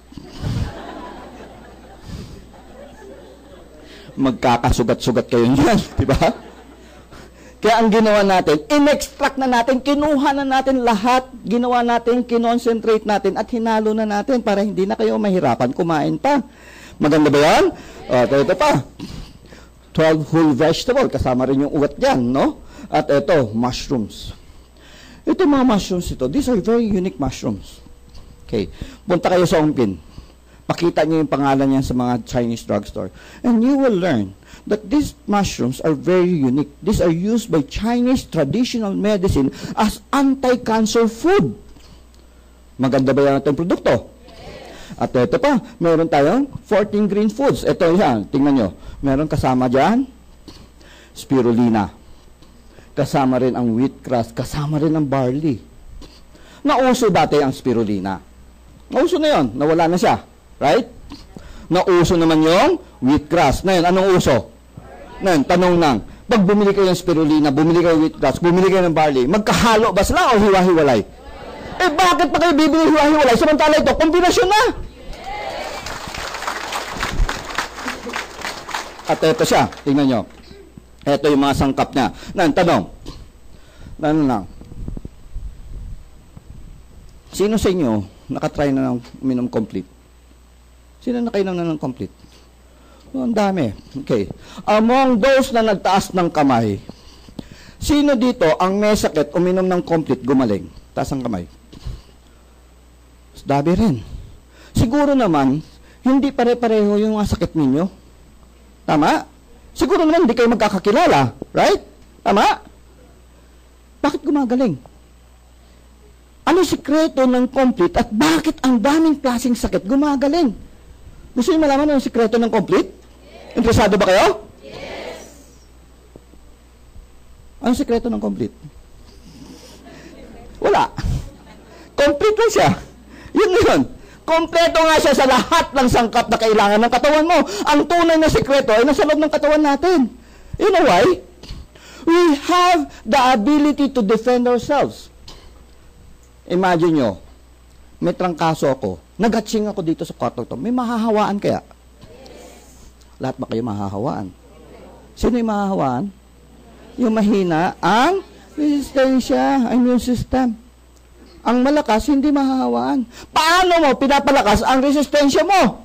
Magkakasugat-sugat kayo niyan, diba? Kaya ang ginawa natin, in-extract na natin, kinuha na natin lahat, ginawa natin, kinoncentrate natin, at hinalo na natin para hindi na kayo mahirapan kumain pa. Maganda ba yan? O, ito, ito pa. twelve whole vegetable, kasama rin yung ugat dyan, no? At ito, mushrooms. Ito mga mushrooms ito, these are very unique mushrooms. Okay, punta kayo sa Ongpin. Pakita niyo yung pangalan niyan sa mga Chinese drugstore. And you will learn that these mushrooms are very unique. These are used by Chinese traditional medicine as anti-cancer food. Maganda ba yan itong produkto? At ito pa, meron tayong fourteen green foods. Ito yan, tingnan nyo. Meron kasama dyan, spirulina. Kasama rin ang wheatgrass, kasama rin ang barley. Nauso dati ang spirulina. Nauso na yon, nawala na siya. Right? Nauso naman yung wheatgrass. Na yun, anong uso? Na yun, tanong nang, pag bumili kayo ng spirulina, bumili kayo ng wheatgrass, bumili kayo ng barley, magkahalo ba sila o hiwa-hiwalay? Eh, bakit pa kayo bibili hiwa-hiwalay? Samantala ito, kombinasyon na. At ito siya, tingnan nyo. Ito yung mga sangkap niya. Na yun, tanong. Na ano lang. Sino sa inyo nakatry na ng uminom complete? Sino nakainom na ng complete? Oh, ang dami. Okay. Among those na nagtaas ng kamay, sino dito ang may sakit uminom ng complete gumaling? Taas ang kamay. Dabi rin. Siguro naman, hindi pare-pareho yung mga sakit ninyo. Tama? Siguro naman hindi kayo magkakakilala. Right? Tama? Bakit gumagaling? Ano sikreto ng complete at bakit ang daming klaseng sakit gumagaling? Gusto niyo malaman ang sikreto ng complete? Yes. Interesado ba kayo? Yes. Anong sikreto ng complete? Wala. Complete lang siya. Yun yun. Kompleto nga siya sa lahat ng sangkap na kailangan ng katawan mo. Ang tunay na sikreto ay nasa loob ng katawan natin. You know why? We have the ability to defend ourselves. Imagine nyo, may trangkaso ako, nagatsing ako dito sa kwarto to, may mahahawaan kaya? Yes. Lahat ba kayo mahahawaan? Sino yung mahahawaan? Yung mahina, ang resistensya, immune system. Ang malakas, hindi mahahawaan. Paano mo pinapalakas ang resistensya mo?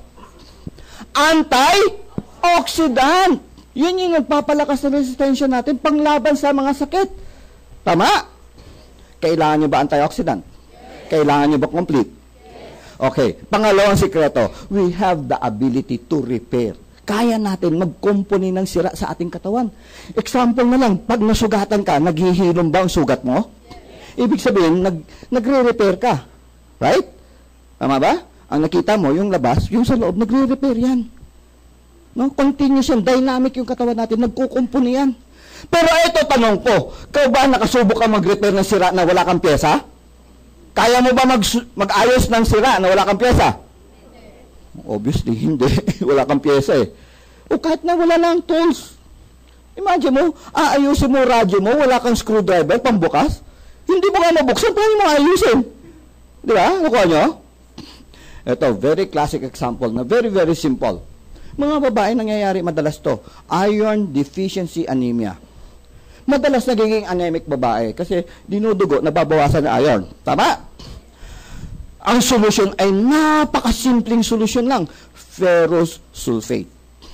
Antioxidant. Yun yung nagpapalakas ng resistensya natin panglaban sa mga sakit. Tama? Kailangan nyo ba antioxidant? Kailangan nyo ba complete? Okay. Pangalawang sikreto, we have the ability to repair. Kaya natin magkumpuni ng sira sa ating katawan. Example na lang, pag nasugatan ka, naghihilom ba ang sugat mo? Ibig sabihin, nag, nagre-repair ka. Right? Tama ba? Ang nakita mo, yung labas, yung sa loob, nagre-repair yan. No? Continuous yan, dynamic yung katawan natin, nagkukumpuni yan. Pero ito, tanong ko, ikaw ba nakasubok ka mag-repair ng sira na wala kang pyesa? Kaya mo ba mag, mag-ayos ng sira na wala kang pyesa? Obviously, hindi. Wala kang pyesa eh. O kahit na wala lang tools. Imagine mo, aayusin mo radyo mo, wala kang screwdriver, pambukas. Hindi mo nga mabuksan, paano mo ayusin? Di ba? Nakuha nyo? Ito, very classic example na very, very simple. Mga babae, nangyayari madalas to. Iron deficiency anemia. Madalas nagiging anemic babae kasi dinudugo, nababawasan na iron. Tama? Ang solusyon ay napakasimpleng solusyon lang. Ferrous sulfate.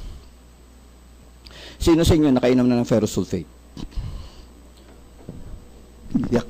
Sino sa inyo nakainom na ng ferrous sulfate? Yak.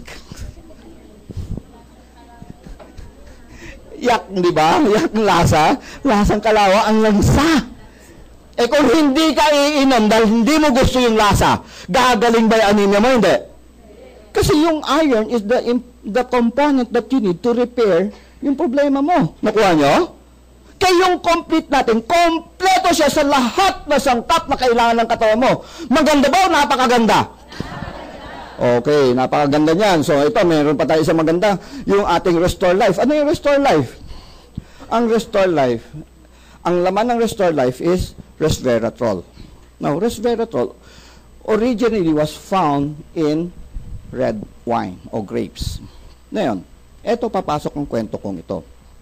Yak, di ba? Yak ng lasa. Lasang kalawa ang lansa. Eh kung hindi ka iinom dahil hindi mo gusto yung lasa, gagaling ba yung anemia mo? Hindi. Kasi yung iron is the, the component that you need to repair yung problema mo. Nakuha nyo? Kaya yung complete natin, kompleto siya sa lahat na sangkap na kailangan ng katawan mo. Maganda ba o napakaganda? Okay, napakaganda niyan. So ito, meron pa tayo isang maganda, yung ating Restore Life. Ano yung Restore Life? Ang Restore Life, ang laman ng Restore Life is resveratrol. Now, resveratrol originally was found in red wine o grapes. Ngayon, eto papasok ang kwento kong ito.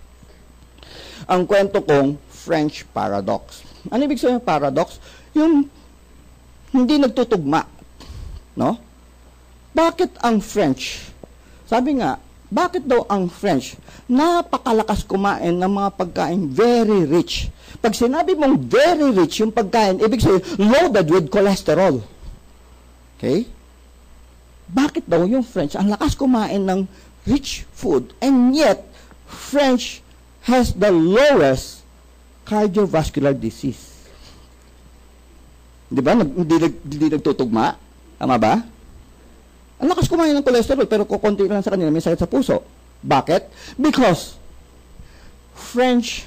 Ang kwento kong French paradox. Ano ibig sabihin ng paradox? Yung hindi nagtutugma. No? Bakit ang French? Sabi nga, bakit daw ang French napakalakas kumain ng mga pagkain very rich? Pag sinabi mong very rich yung pagkain, ibig sabihin loaded with cholesterol. Okay? Bakit daw yung French ang lakas kumain ng rich food and yet French has the lowest cardiovascular disease? Di ba? Hindi, hindi nagtutugma? Tama ba? Ang lakas kumain ng cholesterol, pero kukunti lang sa kanila, may sakit sa puso. Bakit? Because French,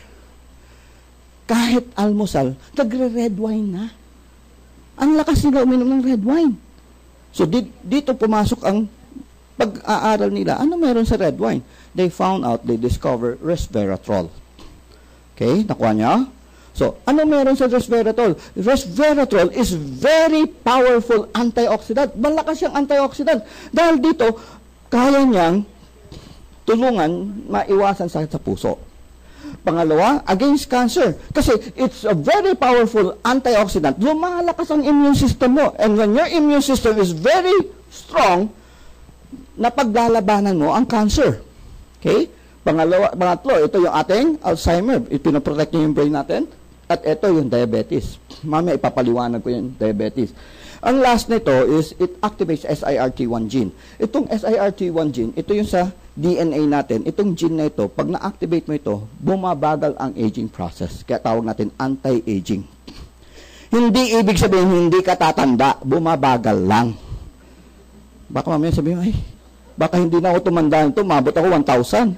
kahit almusal, nagre-red wine na. Ang lakas nila uminom ng red wine. So, di, dito pumasok ang pag-aaral nila. Ano meron sa red wine? They found out, they discover resveratrol. Okay? Nakuha niya? So, ano meron sa resveratrol? Resveratrol is very powerful antioxidant. Malakas siyang antioxidant. Dahil dito, kaya niyang tulungan maiwasan sakit sa puso. Pangalawa, against cancer. Kasi it's a very powerful antioxidant. Lumalakas ang immune system mo. And when your immune system is very strong, napaglalabanan mo ang cancer. Okay? Pangalawa, pangatlo, ito yung ating Alzheimer. Ipinoprotect niya yung brain natin. At ito yung diabetes. Mamaya ipapaliwanag ko yung diabetes. Ang last nito is it activates S I R T one gene. Itong S I R T one gene, ito yung sa D N A natin. Itong gene na ito, pag na-activate mo ito, bumabagal ang aging process. Kaya tawag natin anti-aging. Hindi ibig sabihin hindi ka tatanda, bumabagal lang. Baka mamaya sabihin, ay, baka hindi na ako tumanda nito, mabot ako one thousand.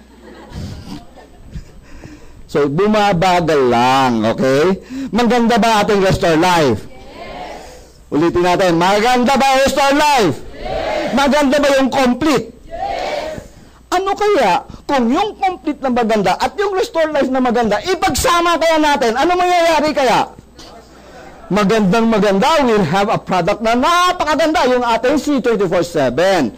So, bumabagal lang, okay? Maganda ba ating Restore Life? Yes. Ulitin natin, maganda ba Restore Life? Yes. Maganda ba yung complete? Yes. Ano kaya kung yung complete na maganda at yung Restore Life na maganda, ipagsama kaya natin, ano mangyayari kaya? Magandang maganda, we'll have a product na napakaganda, yung ating C twenty-four seven.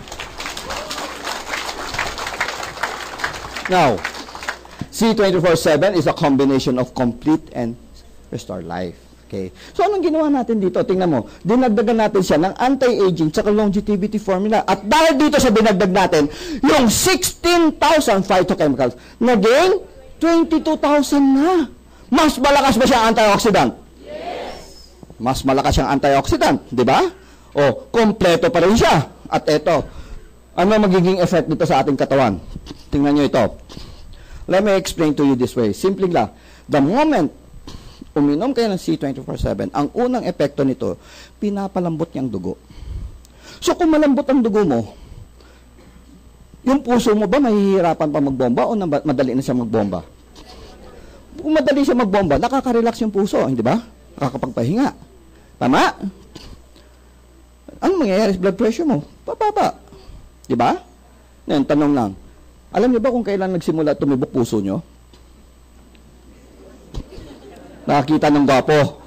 Now, C twenty-four seven is a combination of complete and Restore Life. Okay? So, anong ginawa natin dito? Tingnan mo, dinagdagan natin siya ng anti-aging tsaka longevity formula. At dahil dito sa dinagdag natin, yung sixteen thousand phytochemicals, naging twenty-two thousand na. Mas malakas ba siya antioxidant? Yes. Mas malakas siyang antioxidant, di ba? O, kompleto pa rin siya. At eto, ano magiging effect dito sa ating katawan? Tingnan nyo ito. Let me explain to you this way. Simple lang. The moment uminom kayo ng C twenty-four seven, ang unang epekto nito, pinapalambot niyang dugo. So kung malambot ang dugo mo, yung puso mo ba mahihirapan pa magbomba o madali na siya magbomba? Kung madali siya magbomba, nakaka-relax yung puso, hindi ba? Nakakapagpahinga. Tama? Ano mangyayari sa blood pressure mo? Bababa. Di ba? Ngayon, tanong lang. Alam niyo ba kung kailan nagsimula tumibok puso niyo? Nakakita ng gwapo.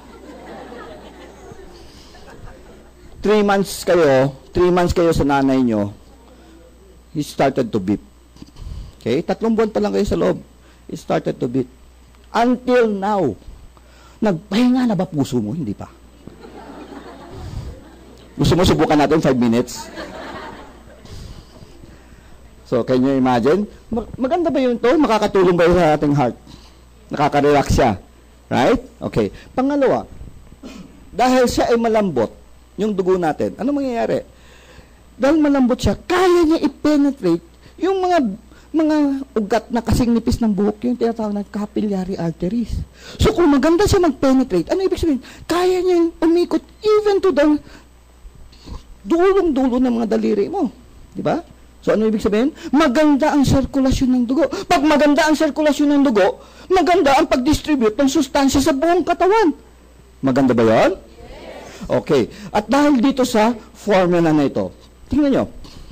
Three months kayo, three months kayo sa nanay niyo, he started to beat. Okay? Tatlong buwan pa lang kayo sa loob, he started to beat. Until now, nagpahinga na ba puso mo? Hindi pa. Gusto mo subukan natin five minutes? So, can you imagine? Maganda ba yun to? Makakatulong ba yun sa ating heart? Nakaka-relax siya. Right? Okay. Pangalawa, dahil siya ay malambot, yung dugo natin, ano mangyayari? Dahil malambot siya, kaya niya i-penetrate yung mga mga ugat na kasing nipis ng buhok, yung tinatawag na capillary arteries. So, kung maganda siya mag-penetrate, ano ibig sabihin? Kaya niya umikot even to the dulong-dulo ng mga daliri mo. Di ba? So, ano ibig sabihin? Maganda ang sirkulasyon ng dugo. Pag maganda ang sirkulasyon ng dugo, maganda ang pag-distribute ng sustansya sa buong katawan. Maganda ba yan? Yes. Okay. At dahil dito sa formula na ito, tingnan nyo.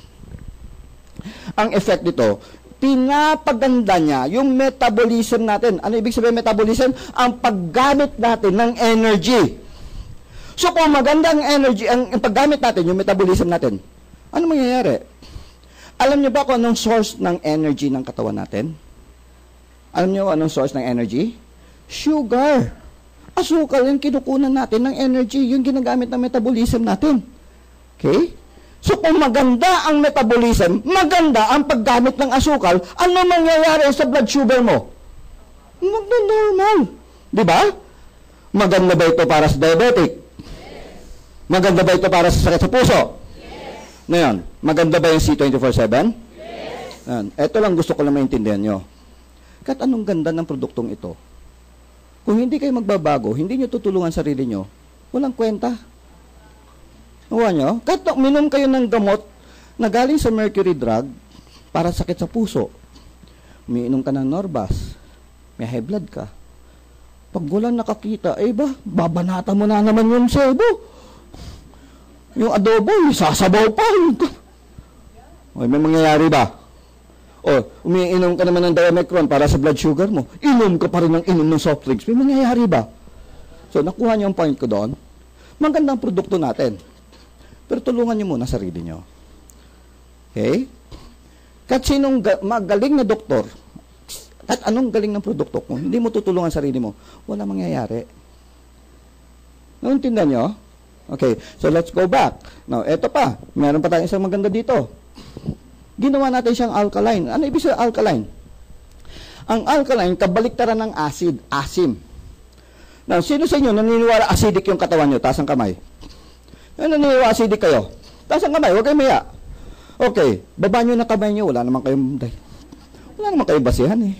Ang effect nito, pinapaganda niya yung metabolism natin. Ano ibig sabihin metabolism? Ang paggamit natin ng energy. So kung maganda ang energy, ang, ang paggamit natin, yung metabolism natin, ano mangyayari? Alam niyo ba kung anong source ng energy ng katawan natin? Alam niyo anong source ng energy? Sugar. Asukal yung kinukunan natin ng energy, yung ginagamit ng metabolism natin. Okay? So kung maganda ang metabolism, maganda ang paggamit ng asukal, ano mangyayari sa blood sugar mo? Magno-normal. Di ba? Maganda ba ito para sa diabetic? Yes. Maganda ba ito para sa sakit sa puso? Yes. Ngayon, maganda ba yung C twenty-four seven? Yes. Ngayon, ito lang gusto ko lang maintindihan nyo. Kahit anong ganda ng produktong ito, kung hindi kayo magbabago, hindi nyo tutulungan sarili nyo, walang kwenta. Nawa nyo? Kahit minom kayo ng gamot na galing sa mercury drug para sakit sa puso, umiinom ka ng Norvas, may high blood ka. Pag walang nakakita, eh ba, babanata mo na naman yung sebo. Yung adobo, sasabaw pa. O, may mangyayari ba? O, umiinom ka naman ng Diamecron para sa blood sugar mo. Inom ka pa rin ng inom ng soft drinks. May mangyayari ba? So, nakuha niyo yung point ko doon. Magandang produkto natin. Pero tulungan niyo muna sarili niyo. Okay? Kahit sinong magaling na doktor, kahit anong galing ng produkto, kung hindi mo tutulungan sarili mo, wala mangyayari. Nauntindihan niyo? Okay, so let's go back. Now, eto pa. Meron pa tayong isang maganda dito. Ginawa natin siyang alkaline. Ano ibig sabihin alkaline? Ang alkaline, kabaliktaran ng acid, asim. Now, sino sa inyo naniniwala acidic yung katawan nyo? Taas ang kamay. Ano naniniwala acidic kayo? Taas ang kamay, huwag kayo maya. Okay, baba nyo na kamay nyo. Wala naman kayong, wala naman kayong basihan eh.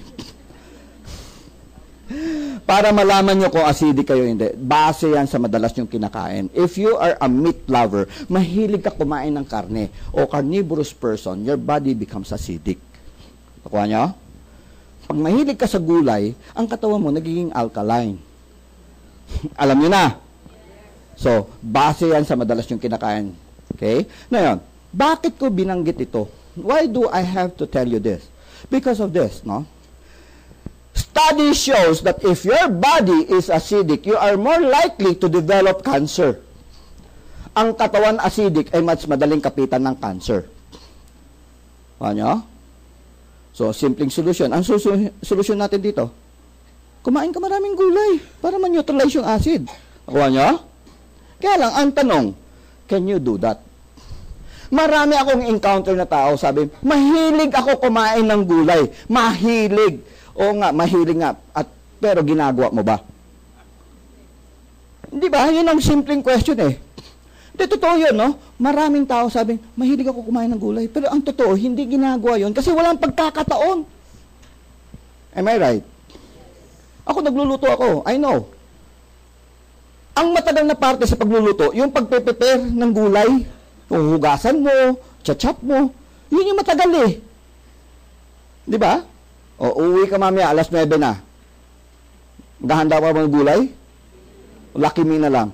Para malaman nyo kung acidic kayo hindi. Base yan sa madalas nyong kinakain. If you are a meat lover, mahilig ka kumain ng karne, o carnivorous person, your body becomes acidic. Nakuha nyo? Pag mahilig ka sa gulay, ang katawan mo nagiging alkaline. Alam nyo na? So, base yan sa madalas nyong kinakain. Okay? Ngayon, bakit ko binanggit ito? Why do I have to tell you this? Because of this, no? Study shows that if your body is acidic, you are more likely to develop cancer. Ang katawan acidic ay mas madaling kapitan ng cancer. Ano? So, simpleng solution. Ang solusyon natin dito, kumain ka maraming gulay para ma-neutralize yung acid. Nakuha nyo? Kaya lang, ang tanong, can you do that? Marami akong encounter na tao, sabi, mahilig ako kumain ng gulay. Mahilig. Oo nga, mahilig nga. At, pero ginagawa mo ba? Hindi ba? Yun ang simpleng question eh. Hindi, totoo yun, no? Maraming tao sabi, mahilig ako kumain ng gulay. Pero ang totoo, hindi ginagawa yun kasi walang pagkakataon. Am I right? Ako, nagluluto ako. I know. Ang matagal na parte sa pagluluto, yung pagpe-prepare ng gulay, yung hugasan mo, chachap mo, yun yung matagal eh. Di ba? O, uuwi ka mamaya, alas nuwebe na. Maghahanda pa ba ng gulay? Lucky me na lang.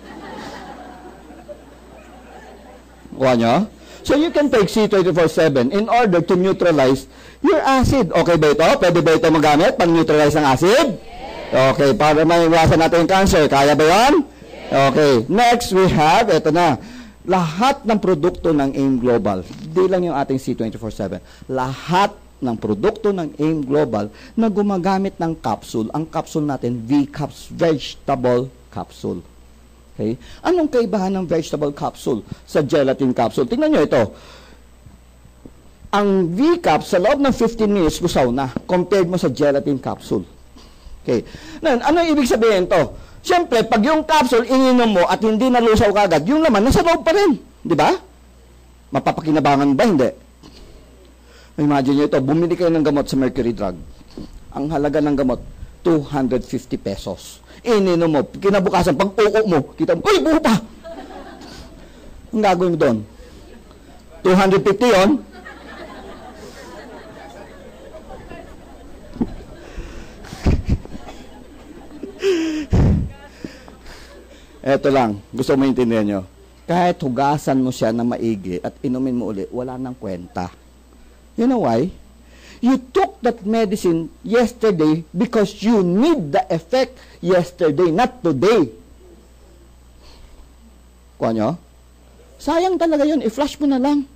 Kuha nyo? So, you can take C twenty-four seven in order to neutralize your acid. Okay ba ito? Pwede ba ito magamit pang-neutralize ng acid? Yes. Okay, para maiwasan natin yung cancer. Kaya ba yan? Yes. Okay. Next, we have, ito na, lahat ng produkto ng AIM Global. Hindi lang yung ating C twenty-four seven. Lahat ng produkto ng AIM Global na gumagamit ng capsule. Ang capsule natin, V-Caps Vegetable Capsule. Okay? Anong kaibahan ng vegetable capsule sa gelatin capsule? Tingnan nyo ito. Ang V-Caps sa loob ng fifteen minutes lusaw na compared mo sa gelatin capsule. Okay. Now, ano ibig sabihin to? Siyempre, pag yung capsule ininom mo at hindi nalusaw kagad, yung laman nasa loob pa rin. Di ba? Mapapakinabangan ba? Hindi. Imagine nyo ito, bumili kayo ng gamot sa mercury drug. Ang halaga ng gamot, two hundred fifty pesos. Ininom mo, kinabukasan, pag uko mo, kita mo, uy, buho pa! Ang gagawin mo doon? two hundred fifty yun? Eto lang, gusto mo maintindihan nyo. kahit hugasan mo siya na maigi at inumin mo uli, wala nang kwenta. You know why? You took that medicine yesterday because you need the effect yesterday, not today. Kuha nyo? Sayang talaga yun. I-flush mo na lang.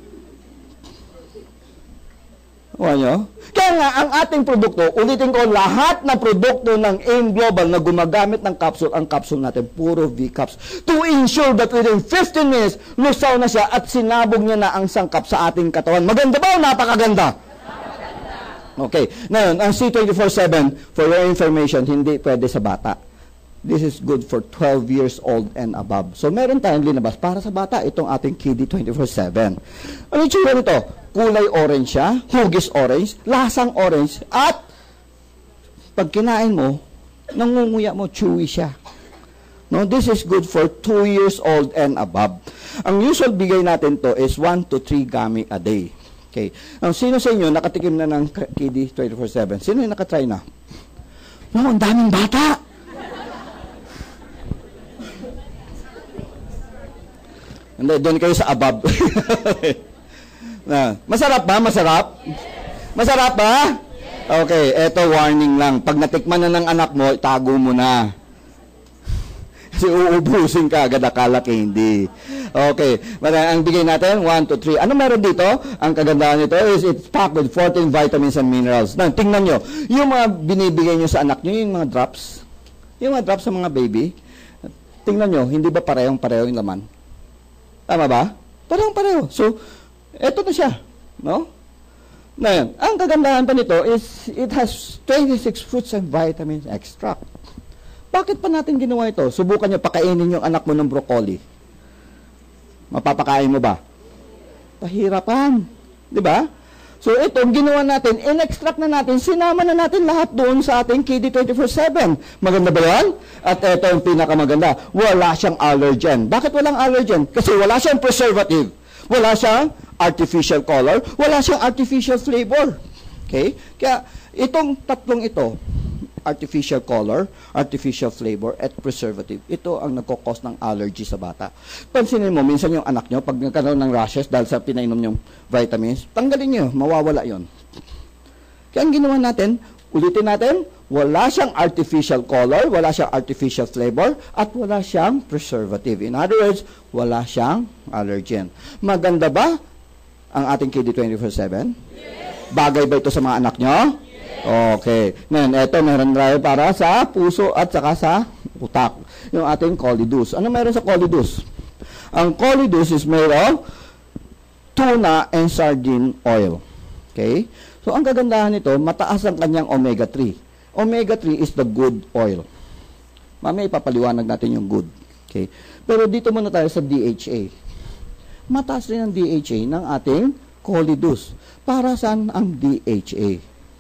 Kuha nyo? Kaya nga, ang ating produkto, ulitin ko, lahat ng produkto ng AIM Global na gumagamit ng capsule, ang capsule natin, puro V-Caps, to ensure that within fifteen minutes, lusaw na siya at sinabog niya na ang sangkap sa ating katawan. Maganda ba o napakaganda? Okay. Ngayon, ang C twenty-four seven, for your information, hindi pwede sa bata. This is good for twelve years old and above. So, meron tayong linabas para sa bata, itong ating Kiddy twenty-four seven. Ano yung tsura nito? Kulay orange siya, hugis orange, lasang orange, at pag kinain mo, nangunguya mo, chewy siya. No, this is good for two years old and above. Ang usual bigay natin to is one to three gummy a day. Okay. Ang sino sa inyo nakatikim na ng Kiddy twenty-four seven? Sino yung nakatry na? Wow, ang daming bata! Hindi, doon kayo sa above. Na, masarap ba? Masarap? Masarap ba? Okay, eto warning lang. Pag natikman na ng anak mo, itago mo na. Kasi uubusin ka agad, akala candy. Okay, but ang bigay natin, one to three. Ano meron dito? Ang kagandahan nito is it's packed with fourteen vitamins and minerals. Now, tingnan nyo, yung mga binibigay nyo sa anak nyo, yung mga drops, yung mga drops sa mga baby, tingnan nyo, hindi ba parehong-pareho yung laman? Tama ba? Parehong-pareho. So, eto na siya. No? Ngayon, ang kagandahan pa nito is it has twenty-six fruits and vitamins extract. Bakit pa natin ginawa ito? Subukan nyo, pakainin yung anak mo ng broccoli. Mapapakain mo ba? Pahirapan. Di ba? So, ito, ginawa natin, in-extract na natin, sinama na natin lahat doon sa ating Kiddy twenty-four seven. Maganda ba yan? At ito yung pinakamaganda. Wala siyang allergen. Bakit walang allergen? Kasi wala siyang preservative. Wala siyang artificial color. Wala siyang artificial flavor. Okay? Kaya, itong tatlong ito, artificial color, artificial flavor, at preservative. Ito ang nagkakos ng allergy sa bata. Pansinin mo, minsan yung anak nyo, pag nagkaroon ng rashes dahil sa pinainom yung vitamins, tanggalin nyo, mawawala yon. Kaya ang ginawa natin, ulitin natin, wala siyang artificial color, wala siyang artificial flavor, at wala siyang preservative. In other words, wala siyang allergen. Maganda ba ang ating Kiddy twenty-four seven? Yes. Bagay ba ito sa mga anak nyo? Okay. Ngayon, eto meron tayo para sa puso at saka sa utak. Yung ating Colidus. Ano meron sa Colidus? Ang Colidus is made of tuna and sardine oil. Okay? So, ang kagandahan nito, mataas ang kanyang omega three. Omega three is the good oil. Mamaya ipapaliwanag natin yung good. Okay? Pero dito muna tayo sa D H A. Mataas rin ang D H A ng ating Colidus. Para saan ang D H A?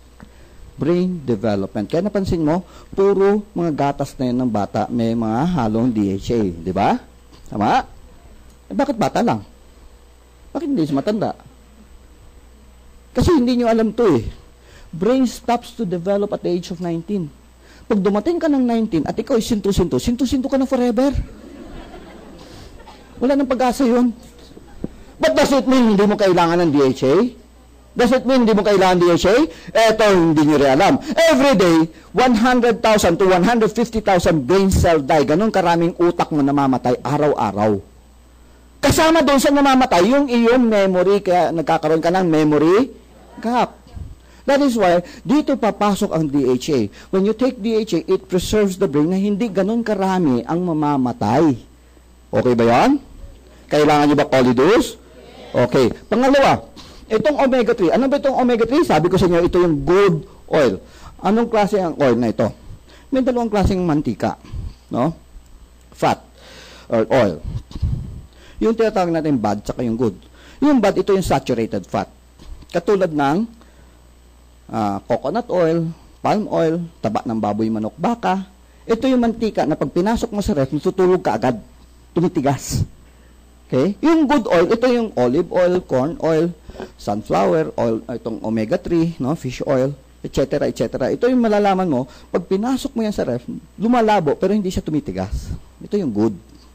Brain development. Kaya napansin mo, puro mga gatas na yun ng bata may mga halong D H A. Di ba? Tama? Eh, bakit bata lang? Bakit hindi siya matanda? Kasi hindi nyo alam to eh. Brain stops to develop at the age of nineteen. Pag dumating ka ng nineteen at ikaw ay sinto-sinto, sinto-sinto ka na forever. Wala nang pag-asa yun. But does it mean hindi mo kailangan ng D H A? Does it mean hindi mo kailangan D H A? Eto, hindi nyo rin alam. Every day, one hundred thousand to one hundred fifty thousand brain cell die. Ganon karaming utak mo namamatay araw-araw. Kasama doon sa namamatay, yung iyong memory, kaya nagkakaroon ka ng memory gap. That is why, dito papasok ang D H A. When you take D H A, it preserves the brain na hindi ganon karami ang mamamatay. Okay ba yan? Kailangan nyo ba Colidus? Okay. Pangalawa, itong omega three. Ano ba itong omega three? Sabi ko sa inyo, ito yung good oil. Anong klase ang oil na ito? May dalawang klaseng mantika. No? Fat or oil. Yung tinatawag natin bad, saka yung good. Yung bad, ito yung saturated fat. Katulad ng uh, coconut oil, palm oil, taba ng baboy, manok, baka. Ito yung mantika na pag pinasok mo sa ref, natutulog ka agad. Tumitigas. Okay? Yung good oil, ito yung olive oil, corn oil, sunflower oil, itong omega three, no, fish oil, et cetera, et cetera. Ito yung malalaman mo, pag pinasok mo yan sa ref, lumalabo, pero hindi siya tumitigas. Ito yung good.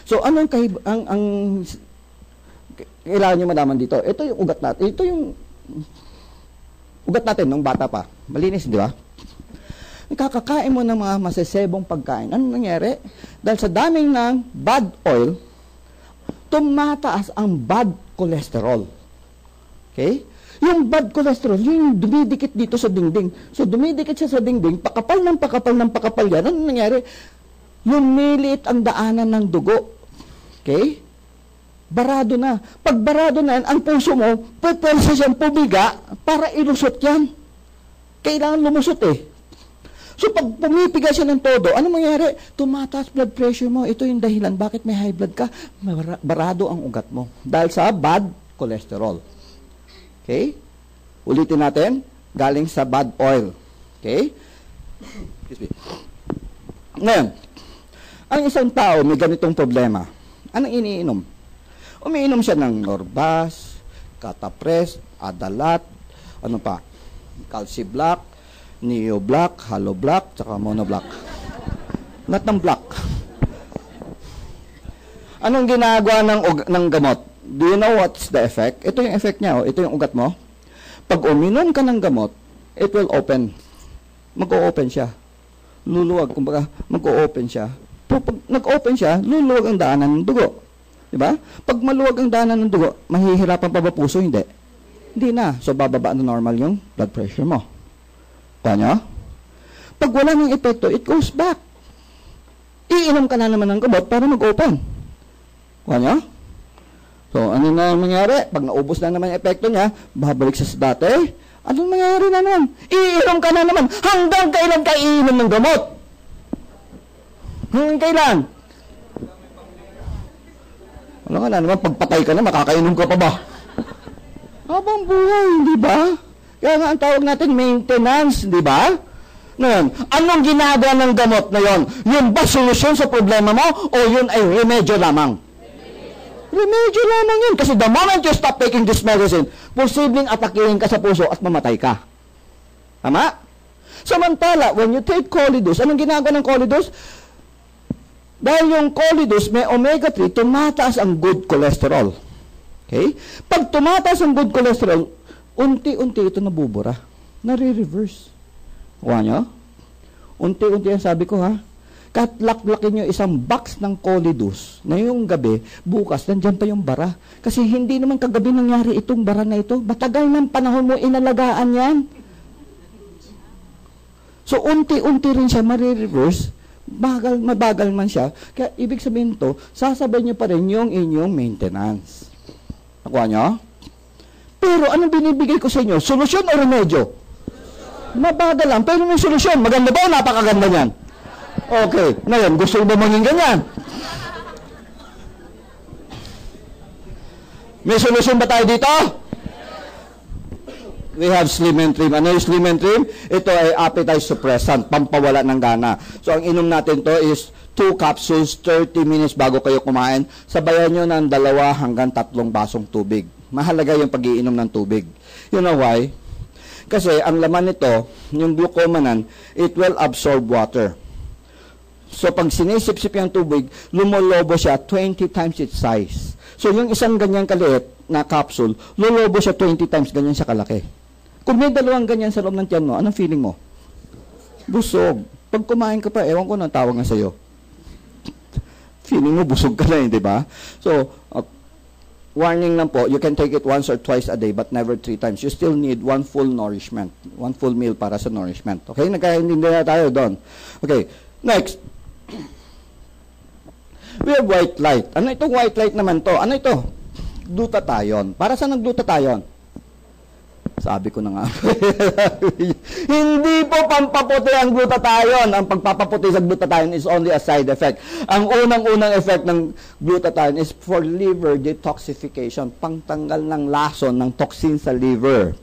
So, anong kahib ang, ang kailangan nyo malaman dito? Ito yung ugat natin. Ito yung ugat natin nung bata pa. Malinis, di ba? Kakakain mo ng mga masasebong pagkain. Ano nangyari? Dahil sa daming ng bad oil, tumataas ang bad cholesterol. Okay? Yung bad cholesterol, yung dumidikit dito sa dingding. So, dumidikit siya sa dingding, pakapal ng pakapal ng pakapal yan. Ano nangyari? Lumiliit ang daanan ng dugo. Okay? Barado na. Pag barado na yan, ang puso mo, pwede siyang pumiga para ilusot yan. Kailangan lumusot eh. So, pag pumipiga siya ng todo, ano mangyari? Tumataas blood pressure mo. Ito yung dahilan. Bakit may high blood ka? Barado ang ugat mo. Dahil sa bad cholesterol. Okay? Ulitin natin. Galing sa bad oil. Okay? Excuse me. Ngayon, ang isang tao may ganitong problema. Anong iniinom? Umiinom siya ng Norbas, Catapres, Adalat, ano pa? Calci Black, Neo Black, Halo Black, tsaka Mono Black. Lahat ng black. Anong ginagawa ng, ng gamot? Do you know what's the effect? Ito yung effect niya. Oh. Ito yung ugat mo. Pag uminom ka ng gamot, it will open. Mag-o-open siya. Luluwag. Kumbaga, mag-o-open siya. Pag nag-open siya, luluwag ang daanan ng dugo. Diba? Pag maluwag ang daanan ng dugo, mahihirapan pa ba puso? Hindi. Hindi na. So, bababa na normal yung blood pressure mo. Kanya? Pag wala ng epekto, it goes back. Iinom ka na naman ng gamot para mag-open. Kanya? So, ano na mangyari? Pag naubos na naman yung epekto niya, babalik sa dati. Anong mangyari na naman? Iinom ka na naman. Hanggang kailan ka iinom ng gamot? Hanggang kailan? Ano ka na naman? Pagpatay ka na, makakainom ka pa ba? Habang buhay, di ba? Kaya nga ang tawag natin maintenance, di ba? Ngayon, anong ginagawa ng gamot na yon? Yun ba solusyon sa problema mo o yun ay remedyo lamang? Remedyo lamang yun. Kasi the moment you stop taking this medicine, posibleng atakihin ka sa puso at mamatay ka. Tama? Samantala, when you take Cholidus, anong ginagawa ng Cholidus? Dahil yung Cholidus may omega three, tumataas ang good cholesterol. Okay? Pag tumataas ang good cholesterol, unti-unti ito nabubura. Nare-reverse. Kuha nyo? Unti-unti yan sabi ko ha. Kahit laklakin nyo isang box ng Cholidus na yung gabi, bukas, nandyan pa yung bara. Kasi hindi naman kagabi nangyari itong bara na ito. Matagal ng panahon mo inalagaan yan. So, unti-unti rin siya marireverse. Bagal, mabagal man siya. Kaya, ibig sabihin to, sasabay nyo pa rin yung inyong maintenance. Nakuha nyo? Pero, anong binibigay ko sa inyo? Solusyon o remedyo? Mabagal lang, pero may solusyon. Maganda ba o napakaganda niyan? Okay. Ngayon, gusto mo ba maging ganyan? May solusyon ba tayo dito? We have Slim and Trim. Ano yung Slim and Trim? Ito ay appetite suppressant, pampawala ng gana. So, ang inom natin to is two capsules, thirty minutes bago kayo kumain. Sabayan nyo ng dalawa hanggang tatlong basong tubig. Mahalaga yung pag-iinom ng tubig. You know why? Kasi ang laman nito, yung glucomannan, it will absorb water. So, pag sinisip-sip yung tubig, lumolobo siya twenty times its size. So, yung isang ganyan kaliit na capsule, lulubo siya twenty times ganyan siya kalaki. Kung may dalawang ganyan sa loob ng tiyan mo, anong feeling mo? Busog. Pag kumain ka pa, ewan ko na tawag nga sa'yo. Feeling mo, busog ka na eh, di ba? So, uh, warning lang po, you can take it once or twice a day, but never three times. You still need one full nourishment. One full meal para sa nourishment. Okay? Nagkaintindihan na tayo doon. Okay. Next. We have white light. Ano itong white light naman to? Ano ito? Glutathione. Para saan nag-glutathione? Sabi ko na nga. Hindi po pampaputi ang glutathione. Ang pagpapaputi sa glutathione is only a side effect. Ang unang-unang effect ng glutathione is for liver detoxification. Pangtanggal ng lason ng toxin sa liver.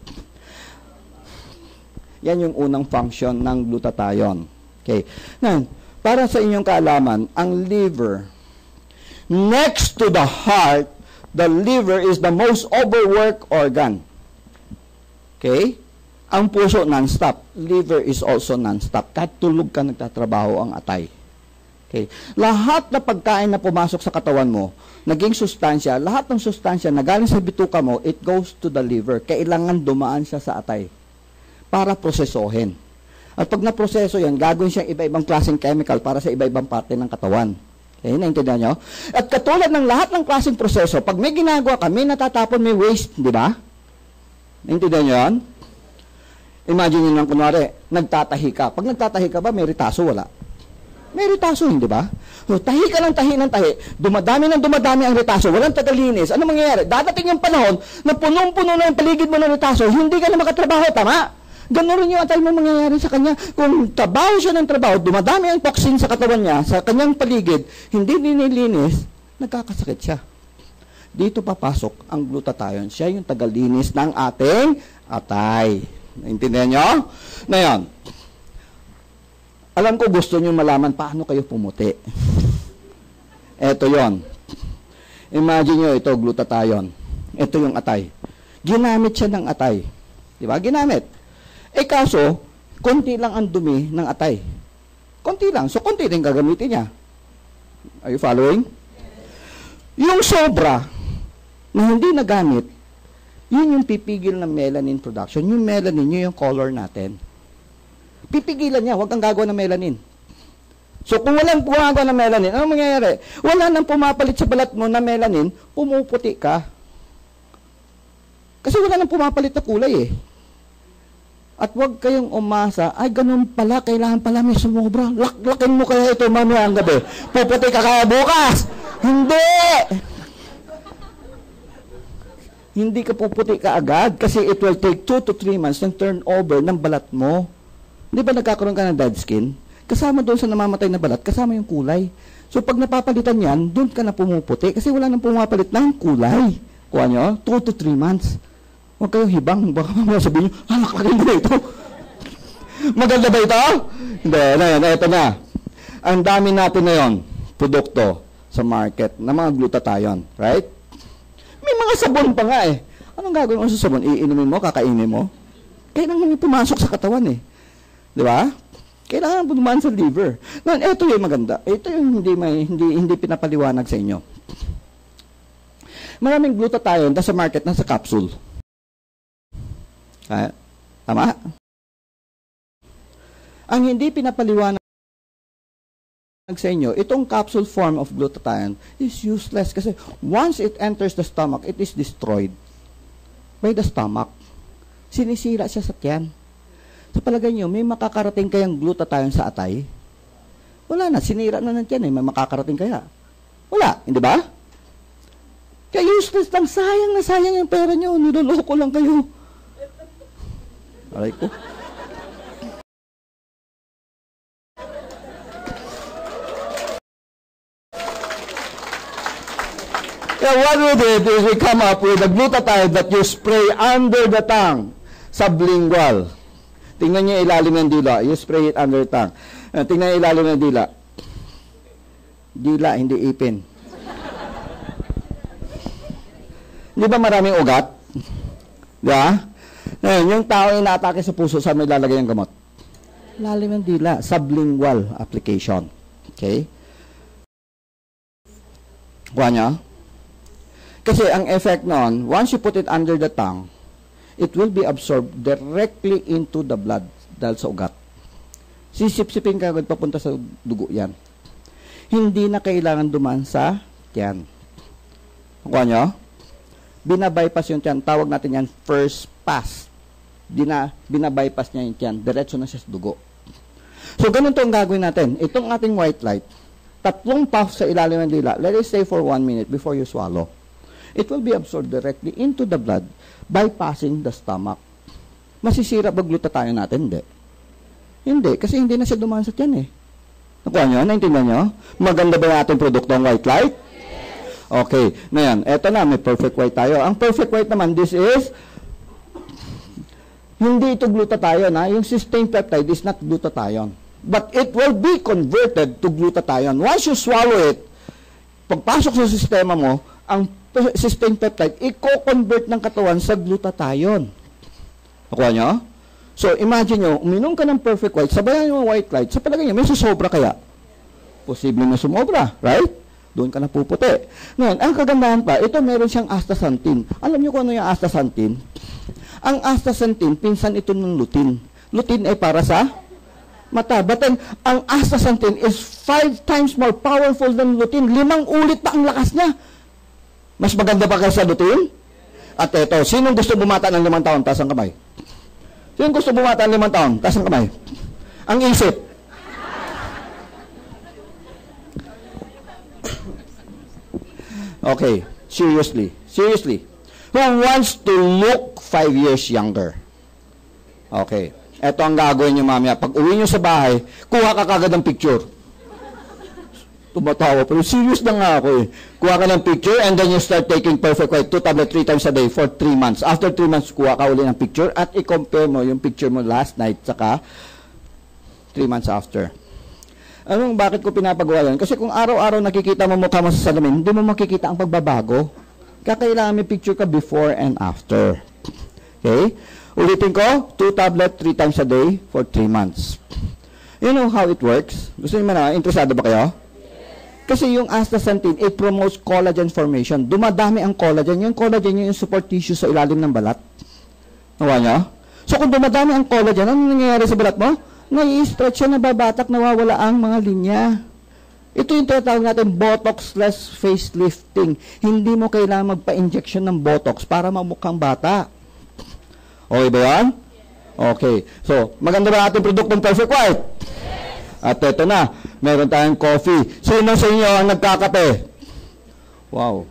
Yan yung unang function ng glutathione. Okay. Now, para sa inyong kaalaman, ang liver, next to the heart, the liver is the most overworked organ. Okay? Ang puso non-stop. Liver is also non-stop. Kahit tulog ka, nagtatrabaho ang atay. Okay. Lahat na pagkain na pumasok sa katawan mo, naging sustansya, lahat ng sustansya na galing sa bituka mo, it goes to the liver. Kailangan dumaan siya sa atay para prosesohin. At pag naproseso yan, gagawin siyang iba-ibang klaseng chemical para sa iba-ibang parte ng katawan. Okay, naintindihan nyo? At katulad ng lahat ng klaseng proseso, pag may ginagawa ka, may natatapon, may waste, di ba? Naintindihan nyo yan? Imagine nyo lang, kunwari, nagtatahi ka. Pag nagtatahi ka ba, may ritaso, wala? May ritaso, hindi ba? So, tahi ka ng tahi ng tahi, dumadami ng dumadami ang ritaso, walang tagalinis. Ano mangyayari? Dadating yung panahon na punong-puno na yung paligid mo ng ritaso, hindi ka na makatrabaho, tama? Ganun rin yung atay mo mangyayari sa kanya. Kung trabaho siya ng trabaho, dumadami ang toxin sa katawan niya, sa kanyang paligid, hindi nililinis, nagkakasakit siya. Dito papasok ang glutathione. Siya yung tagalinis ng ating atay. Naintindihan nyo? Na yan. Alam ko gusto nyo malaman paano kayo pumuti. Ito yon. Imagine nyo ito, glutathione. Ito yung atay. Ginamit siya ng atay. Di ba? Ginamit. Eh kaso, konti lang ang dumi ng atay. Konti lang. So, konti din gagamitin niya. Are you following? Yung sobra na hindi nagamit, yun yung pipigil ng melanin production. Yung melanin, yun yung color natin. Pipigilan niya, huwag kang gagawa ng melanin. So, kung walang gumagawa ng melanin, ano mangyayari? Wala nang pumapalit sa balat mo na melanin, pumuputi ka. Kasi wala nang pumapalit na kulay eh. At huwag kayong umasa, ay ganun pala, kailangan pala may sumobra. Lak-lakin mo kaya ito mamaya ang gabi. Puputi ka kaya bukas. Hindi! Hindi ka puputi ka agad kasi it will take two to three months ng turnover ng balat mo. Di ba nagkakaroon ka ng dead skin? Kasama doon sa namamatay na balat, kasama yung kulay. So pag napapalitan yan, doon ka na pumuputi kasi wala nang pumapalit ng kulay. Kuha nyo, two to three months. Huwag kayong hibang, baka mamaya sabihin nyo, halaklakin mo na ito. Maganda ba ito? Hindi, na yan, ito na. Ang dami natin na yon, produkto sa market na mga glutathione, right? May mga sabon pa nga eh. Anong gagawin mo sa sabon? Iinumin mo, kakainin mo? Kailangan may pumasok sa katawan eh. Di ba? Kailangan dumaan sa liver. Ngayon, ito yung maganda. Ito yung hindi may hindi hindi pinapaliwanag sa inyo. Maraming glutathione sa market na sa capsule. Ah, tama? Ang hindi pinapaliwanag sa inyo, itong capsule form of glutathione is useless kasi once it enters the stomach, it is destroyed by the stomach. Sinisira siya sa tiyan. Sa palagay nyo, may makakarating kayang glutathione sa atay? Wala na, sinira na ng tiyan eh. May makakarating kaya? Wala, hindi ba? Kaya useless lang, sayang na sayang yung pera nyo. Niloloko lang kayo. Aray ko. Yeah, what we did is we come up with a glutathione that you spray under the tongue, sublingual. Tingnan niyo ilalim ng dila. You spray it under the tongue. Uh, tingnan niyo ilalim ng dila. Dila, hindi ipin. Di ba maraming ugat? Di ba? Ngayon, yung tao yung inaatake sa puso, saan may lalagay yung gamot? Ilalim ng dila. Sublingual application. Okay? Kuha niyo? Kasi ang effect noon, once you put it under the tongue, it will be absorbed directly into the blood dahil sa ugat. Sisip-sipin ka agad papunta sa dugo yan. Hindi na kailangan duman sa tiyan. Kuha nyo? Binabypass yung tiyan. Tawag natin yan first pass. Dina, binabypass niya yung tiyan. Diretso na siya sa dugo. So, ganun to ang gagawin natin. Itong ating white light, tatlong puff sa ilalim ng dila. Let it stay for one minute before you swallow. It will be absorbed directly into the blood bypassing the stomach. Masisira ba glutathione natin? Hindi. Hindi, kasi hindi na siya dumaan sa tiyan eh. Nakuha nyo? Naintindihan nyo? Maganda ba yung ating produkto ang white light? Okay. Na yan. Eto na, may perfect white tayo. Ang perfect white naman, this is hindi ito glutathione. Ha? Yung cysteine peptide is not glutathione. But it will be converted to glutathione. Once you swallow it, pagpasok sa sistema mo, ang cysteine peptide, i-convert ng katawan sa glutathione. Nakuha nyo? So, imagine nyo, uminom ka ng perfect white, sabayan yung white light, sa palagay nyo, may susobra kaya? Posible na sumobra, right? Doon ka na puputi. Ngayon, ang kagandahan pa, ito meron siyang astaxanthin. Alam niyo kung ano yung astaxanthin? Ang astaxanthin, pinsan ito ng lutein. Lutein ay para sa mata. But then, ang astaxanthin is five times more powerful than lutein. Limang ulit pa ang lakas niya. Mas maganda pa kaysa lutein? At ito, sinong gusto bumata ng limang taon? Taas ang kamay. Sinong gusto bumata ng limang taon? Taas ang kamay. Ang isip. Okay, seriously. Seriously. Who wants to look five years younger? Okay. Ito ang gagawin nyo mamaya. Pag uwi nyo sa bahay, kuha ka kagad ng picture. Tumatawa. Pero serious na nga ako eh. Kuha ka ng picture and then you start taking perfect white. Two tablet three times a day for three months. After three months, kuha ka uli ng picture at i-compare mo yung picture mo last night saka three months after. Anong bakit ko pinapagawa yan? Kasi kung araw-araw nakikita mo mukha mo sa salamin, hindi mo makikita ang pagbabago. Kakailangan may picture ka before and after. Okay? Ulitin ko, two tablet, three times a day for three months. You know how it works? Gusto niyo na, interesado ba kayo? Kasi yung astaxanthin, it promotes collagen formation. Dumadami ang collagen. Yung collagen yung support tissue sa ilalim ng balat. Nawa niyo? So kung dumadami ang collagen, ano nangyayari sa balat mo? Nai-stretch siya, nababatak, nawawala ang mga linya. Ito yung tinatawag natin Botox-less facelifting. Hindi mo kailangan magpa-injection ng Botox para mamukhang bata. Okay ba yan? Okay. So, maganda ba ating produktong Perfect White? At ito na, meron tayong coffee. Sino sa inyo ang nagkakape? Wow.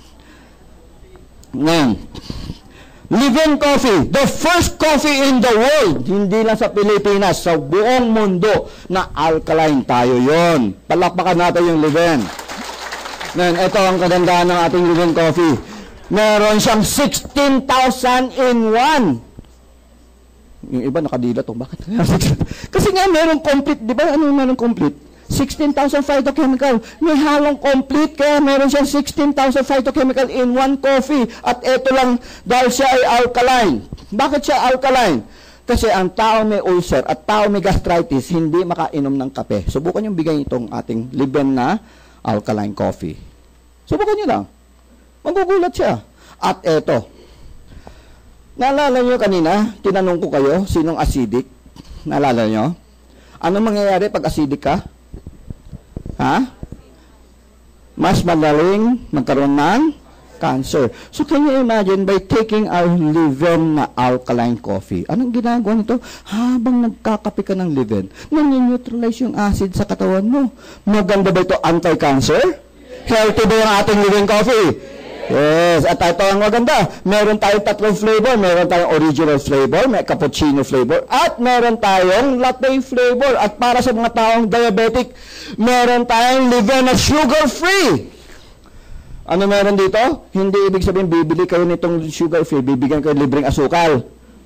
Ngayon, Live-in coffee, the first coffee in the world, hindi lang sa Pilipinas, sa buong mundo, na alkaline tayo yon. Palakpakan natin yung live-in. Ngayon, ito ang kagandahan ng ating live-in coffee. Meron siyang sixteen thousand in one. Yung iba nakadila to. Bakit? Kasi nga meron complete, di ba? Ano yung meron complete? sixteen thousand phytochemical. May halong complete, kaya meron siyang sixteen thousand phytochemical in one coffee. At ito lang, dahil siya ay alkaline. Bakit siya alkaline? Kasi ang tao may ulcer at tao may gastritis, hindi makainom ng kape. Subukan nyo bigay itong ating live-in na alkaline coffee. Subukan nyo lang. Magugulat siya. At ito. Naalala nyo kanina, tinanong ko kayo, sinong acidic? Naalala nyo? Ano mangyayari pag acidic ka? Ha? Mas madaling magkaroon ng cancer. So can you imagine by taking our live-in na alkaline coffee? Anong ginagawa nito? Habang nagkakape ka ng live-in, nani-neutralize yung acid sa katawan mo. Maganda ba ito anti-cancer? Healthy ba yung ating live-in coffee? Yes, at ito ang maganda. Meron tayong tatlong flavor. Meron tayong original flavor, may cappuccino flavor, at meron tayong latte flavor. At para sa mga taong diabetic, meron tayong live-in na sugar-free. Ano meron dito? Hindi ibig sabihin bibili kayo nitong sugar-free, bibigyan kayo libreng asukal.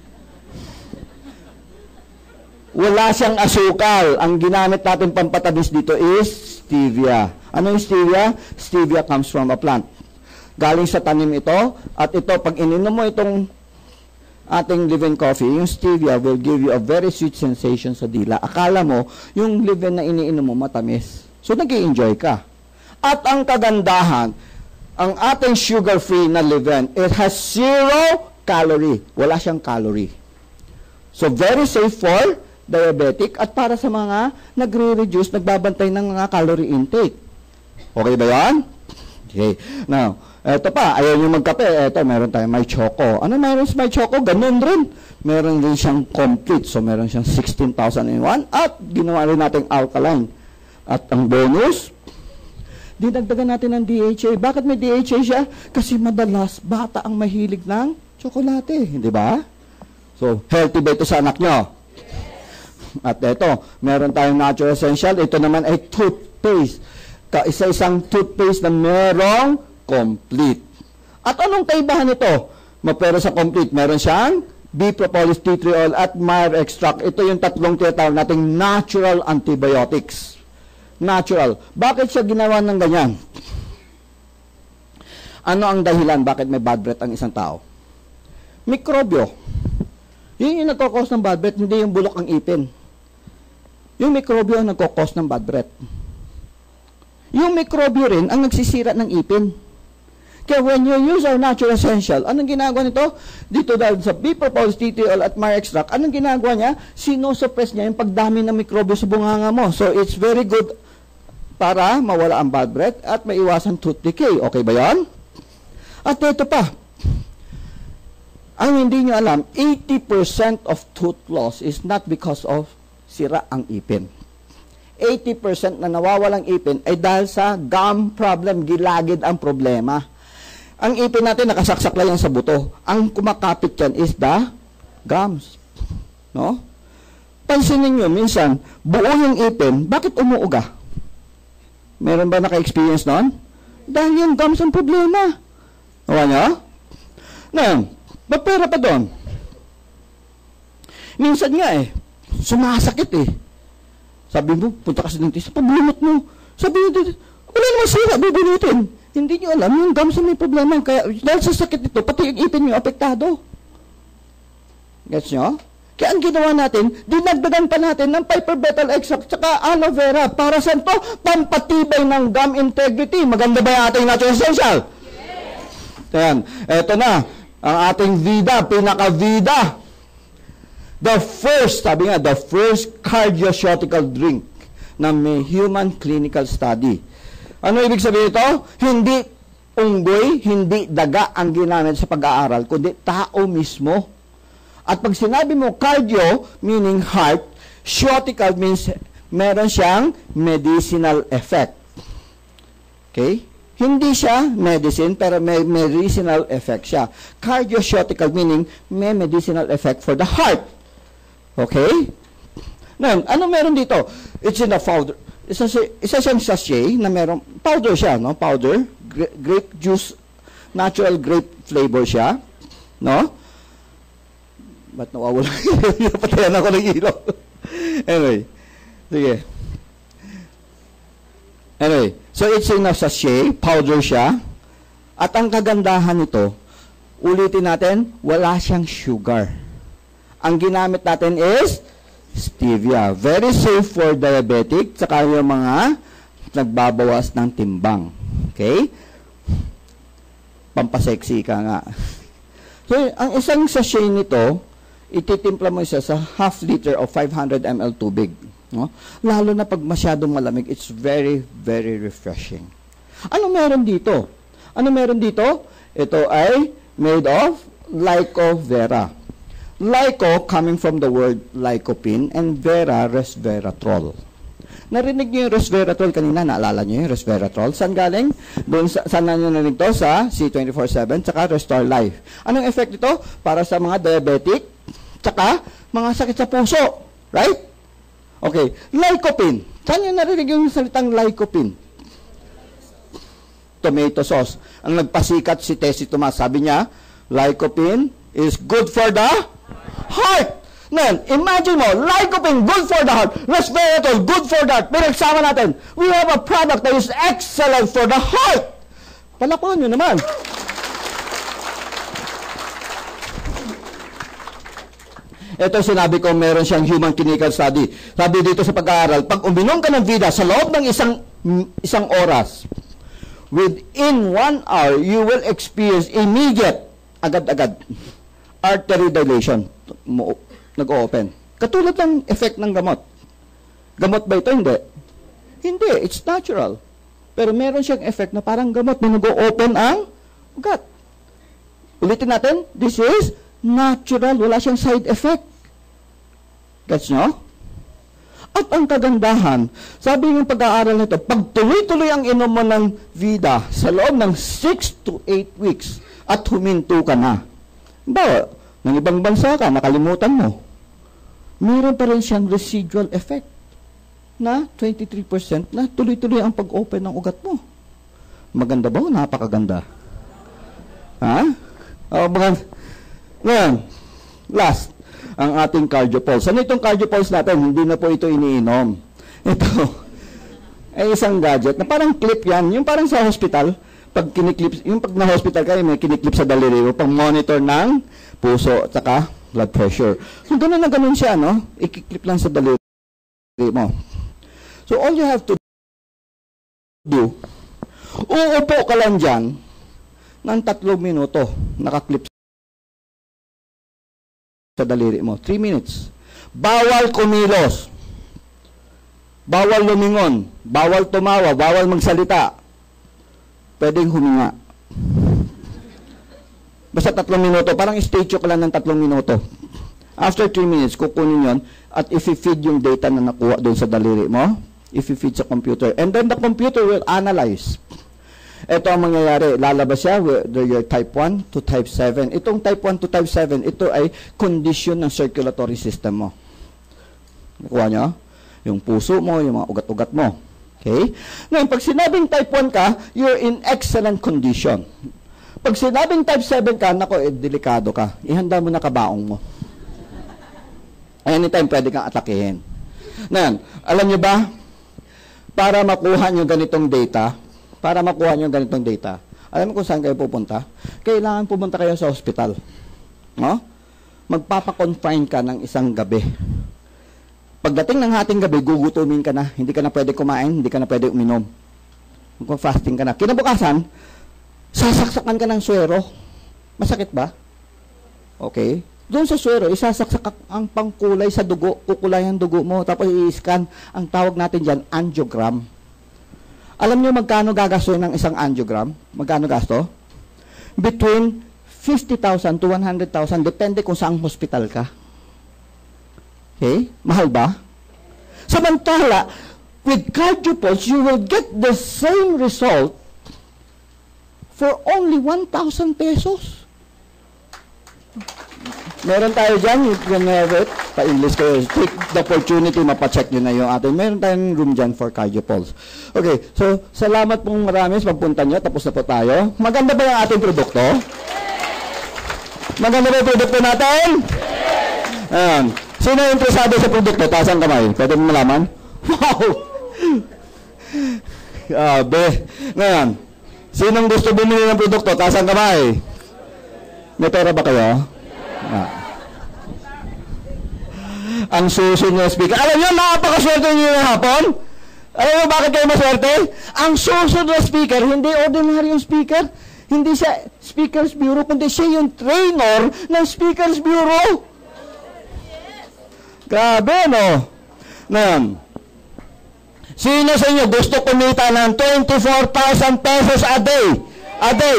Wala siyang asukal. Ang ginamit natin pampatamis dito is stevia. Ano yung stevia? Stevia comes from a plant. Galing sa tanim ito, at ito, pag ininom mo itong ating live-in coffee, yung stevia will give you a very sweet sensation sa dila. Akala mo, yung live-in na iniinom mo matamis. So, nag-i-enjoy ka. At ang kagandahan, ang ating sugar-free na live-in, it has zero calorie. Wala siyang calorie. So, very safe for diabetic at para sa mga nagre-reduce, nagbabantay ng mga calorie intake. Okay ba yan? Okay. Now, eto pa, ayaw nyo magkape. Eto, meron tayong may choco. Ano meron sa may choco? Ganun rin. Meron din siyang complete. So, meron siyang sixteen thousand in one. At ginawa rin natin alkaline. At ang bonus, dinagdagan natin ng D H A. Bakit may D H A siya? Kasi madalas, bata ang mahilig ng tsokolate. Hindi ba? So, healthy ba ito sa anak nyo? At eto, meron tayong natural essential. Ito naman ay toothpaste. Isa-isang toothpaste na merong complete. At anong kaibahan nito? Mapero sa complete, meron siyang B-propolis, tea tree oil, at myrrh extract. Ito yung tatlong tinatawag nating natural antibiotics. Natural. Bakit siya ginawa ng ganyan? Ano ang dahilan bakit may bad breath ang isang tao? Mikrobyo. Yun yung nagkakos ng bad breath, hindi yung bulok ang ipin. Yung mikrobyo ang nagkakos ng bad breath. Yung mikrobyo rin ang nagsisira ng ipin. Kaya when you use our natural essential, anong ginagawa nito? Dito dahil sa bee propolis, T T L at Myrrh extract, anong ginagawa niya? Sinosuppress niya yung pagdami ng mikrobyo sa bunganga mo. So it's very good para mawala ang bad breath at maiwasan tooth decay. Okay ba yan? At ito pa, ang hindi nyo alam, eighty percent of tooth loss is not because of sira ang ipin. eighty percent na nawawalang ipin ay dahil sa gum problem, gilagid ang problema. Ang ipin natin nakasaksak lang yan sa buto. Ang kumakapit yan is the gums. No? Pansinin nyo, minsan, buo yung ipin, bakit umuuga? Meron ba naka-experience noon? Dahil yung gums ang problema. Nawa nyo? Ngayon, mapera pa doon. Minsan nga eh, sumasakit eh. Sabi mo, punta ka sa dentist, pabulunot mo. Sabi mo, wala naman sira, bubulutin. Hindi nyo alam, yung gums may problema. Kaya, dahil sa sakit ito, pati yung ipin nyo, apektado. Gets nyo? Kaya ang ginawa natin, dinagdagan pa natin ng Piper betel extract tsaka aloe vera. Para saan to? Pampatibay ng gum integrity. Maganda ba yung ating natural essential? Yes! Ayan, eto na. Ang ating vida, pinaka-vida. The first, sabi nga, the first cardioceutical drink na may human clinical study. Ano ibig sabihin ito? Hindi unggoy, hindi daga ang ginamit sa pag-aaral, kundi tao mismo. At pag sinabi mo cardio, meaning heart, ceutical means meron siyang medicinal effect. Okay? Hindi siya medicine, pero may medicinal effect siya. Cardioceutical meaning may medicinal effect for the heart. Okay? Now, ano meron dito? It's in a powder. Isa, isa siyang sachet na meron, powder siya, no? Powder, grape juice, natural grape flavor siya, no? Ba't nawawala? Napatayan ako ng ilaw. Anyway, sige. Anyway, so it's in a sachet, powder siya, at ang kagandahan nito, ulitin natin, wala siyang sugar. Ang ginamit natin is stevia. Very safe for diabetic, tsaka yung mga nagbabawas ng timbang. Okay? Pampasexy ka nga. So, ang isang sachet nito, ititimpla mo siya sa half liter of five hundred milliliters tubig. No? Lalo na pag masyadong malamig, it's very, very refreshing. Ano meron dito? Ano meron dito? Ito ay made of Lyco Vera. Lyco coming from the word lycopene and vera, resveratrol. Narinig niyo yung resveratrol kanina, naalala niyo yung resveratrol? Saan galing? Doon sa, saan na nyo narinig to? Sa C twenty-four seven, tsaka Restore Life. Anong effect ito? Para sa mga diabetic, tsaka mga sakit sa puso. Right? Okay. Lycopene. Saan nyo narinig yung salitang lycopene? Tomato sauce. Ang nagpasikat si Tessie Tomas, sabi niya, lycopene is good for the heart. Ngayon, imagine mo, lycopene, good for the heart. Resveratrol, good for the heart. Pinagsama natin, we have a product that is excellent for the heart. Palakpakan nyo naman. Ito sinabi ko, meron siyang human clinical study. Sabi dito sa pag-aaral, pag uminom ka ng vida sa loob ng isang, isang oras, within one hour, you will experience immediate, agad-agad, artery dilation. Nag-o-open. Katulad ng effect ng gamot. Gamot ba ito? Hindi. Hindi. It's natural. Pero meron siyang effect na parang gamot na nag-o-open ang ugat. Ulitin natin. This is natural. Wala siyang side effect. Gets nyo? At ang kagandahan, sabi ng pag-aaral nito, pag tuloy-tuloy ang inom mo ng vida sa loob ng six to eight weeks at huminto ka na. Bawa, ng ibang bansa ka, nakalimutan mo. Meron pa rin siyang residual effect na twenty-three percent na tuloy-tuloy ang pag-open ng ugat mo. Maganda ba o napakaganda? Ha? O, mga... Ngayon, last, ang ating cardiopulse. Ano itong cardiopulse natin? Hindi na po ito iniinom. Ito, ay isang gadget na parang clip yan. Yung parang sa hospital, pag kiniklip, yung pag na-hospital kayo, may kiniklip sa daliri mo, pang monitor ng puso at saka blood pressure. So, ganun na ganun siya, no? Ikiklip lang sa daliri mo. So, all you have to uupo ka lang dyan ng tatlong minuto, nakaklip sa daliri mo. Three minutes. Bawal kumilos. Bawal lumingon. Bawal tumawa. Bawal magsalita. Pwedeng huminga. Basta tatlong minuto. Parang statue ka lang ng tatlong minuto. After three minutes, kukunin yon at i-feed yung data na nakuha doon sa daliri mo. I-feed sa computer. And then the computer will analyze. Ito ang mangyayari. Lalabas siya whether you're type one to type seven. Itong type one to type seven, ito ay condition ng circulatory system mo. Nakuha nyo? Yung puso mo, yung mga ugat-ugat mo. Okay? Ngayon, pag sinabing type one ka, you're in excellent condition. Pag sinabing type seven ka, nako, eh, delikado ka. Ihanda mo na kabaong mo. Anytime pwede kang atakihin. Ngayon, alam nyo ba, para makuha nyo ganitong data, para makuha nyo ganitong data, alam mo kung saan kayo pupunta? Kailangan pumunta kayo sa hospital. No? Magpapakonfine ka ng isang gabi. Pagdating ng hating gabi, gugutumin ka na. Hindi ka na pwede kumain, hindi ka na pwede uminom. Magpa-fasting ka na. Kinabukasan, sasaksakan ka ng swero. Masakit ba? Okay. Doon sa swero, isasaksak ang pangkulay sa dugo, kukulay ang dugo mo, tapos i-scan. Ang tawag natin dyan, angiogram. Alam niyo magkano gagastuin ng isang angiogram? Magkano gasto? Between fifty thousand to one hundred thousand, depende kung saang hospital ka. Okay? Mahal ba? Samantala, with CardioPulse, you will get the same result for only one thousand pesos. Meron tayo dyan, you can have it. Pa-English kayo. Take the opportunity, mapacheck nyo na yung atin. Meron tayong room dyan for CardioPulse. Okay, so, salamat pong marami sa pagpunta nyo. Tapos na po tayo. Maganda ba yung ating produkto? Maganda ba yung produkto natin? Ayan. Sino yung interesado sa produkto? Taas ang kamay. Pwede mo malaman? Wow! Grabe. Ngayon, sinong gusto bumili ng produkto? Taas ang kamay. May pera ba kayo? Ah. Ang susunod na speaker. Alam nyo, napakaswerte nyo yung hapon? Alam nyo bakit kayo maswerte? Ang susunod na speaker, hindi ordinary yung speaker. Hindi siya Speakers Bureau, kundi siya yung trainer ng Speakers Bureau. Grabe, no? Ngayon, sino sa inyo gusto kumita ng twenty-four thousand pesos a day? A day.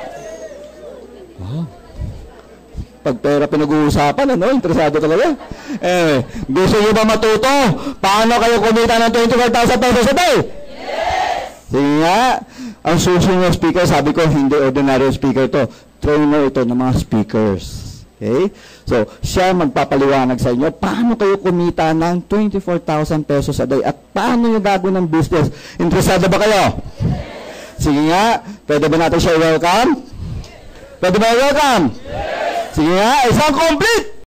Wow. Pag pera pinag-uusapan, ano? Interesado talaga. Eh, gusto nyo ba matuto? Paano kayo kumita ng twenty-four thousand pesos a day? Yes! Sige nga. Ang susunod speaker, sabi ko, hindi ordinary speaker to. Trainer ito ng mga speakers. Okay? So, siya magpapaliwanag sa inyo, paano kayo kumita ng twenty-four thousand pesos a day at paano nyo gagawin ng business. Interesado ba kayo? Yes! Sige nga. Pwede ba natin siya welcome? Pwede ba welcome? Yes! Sige nga, isang complete!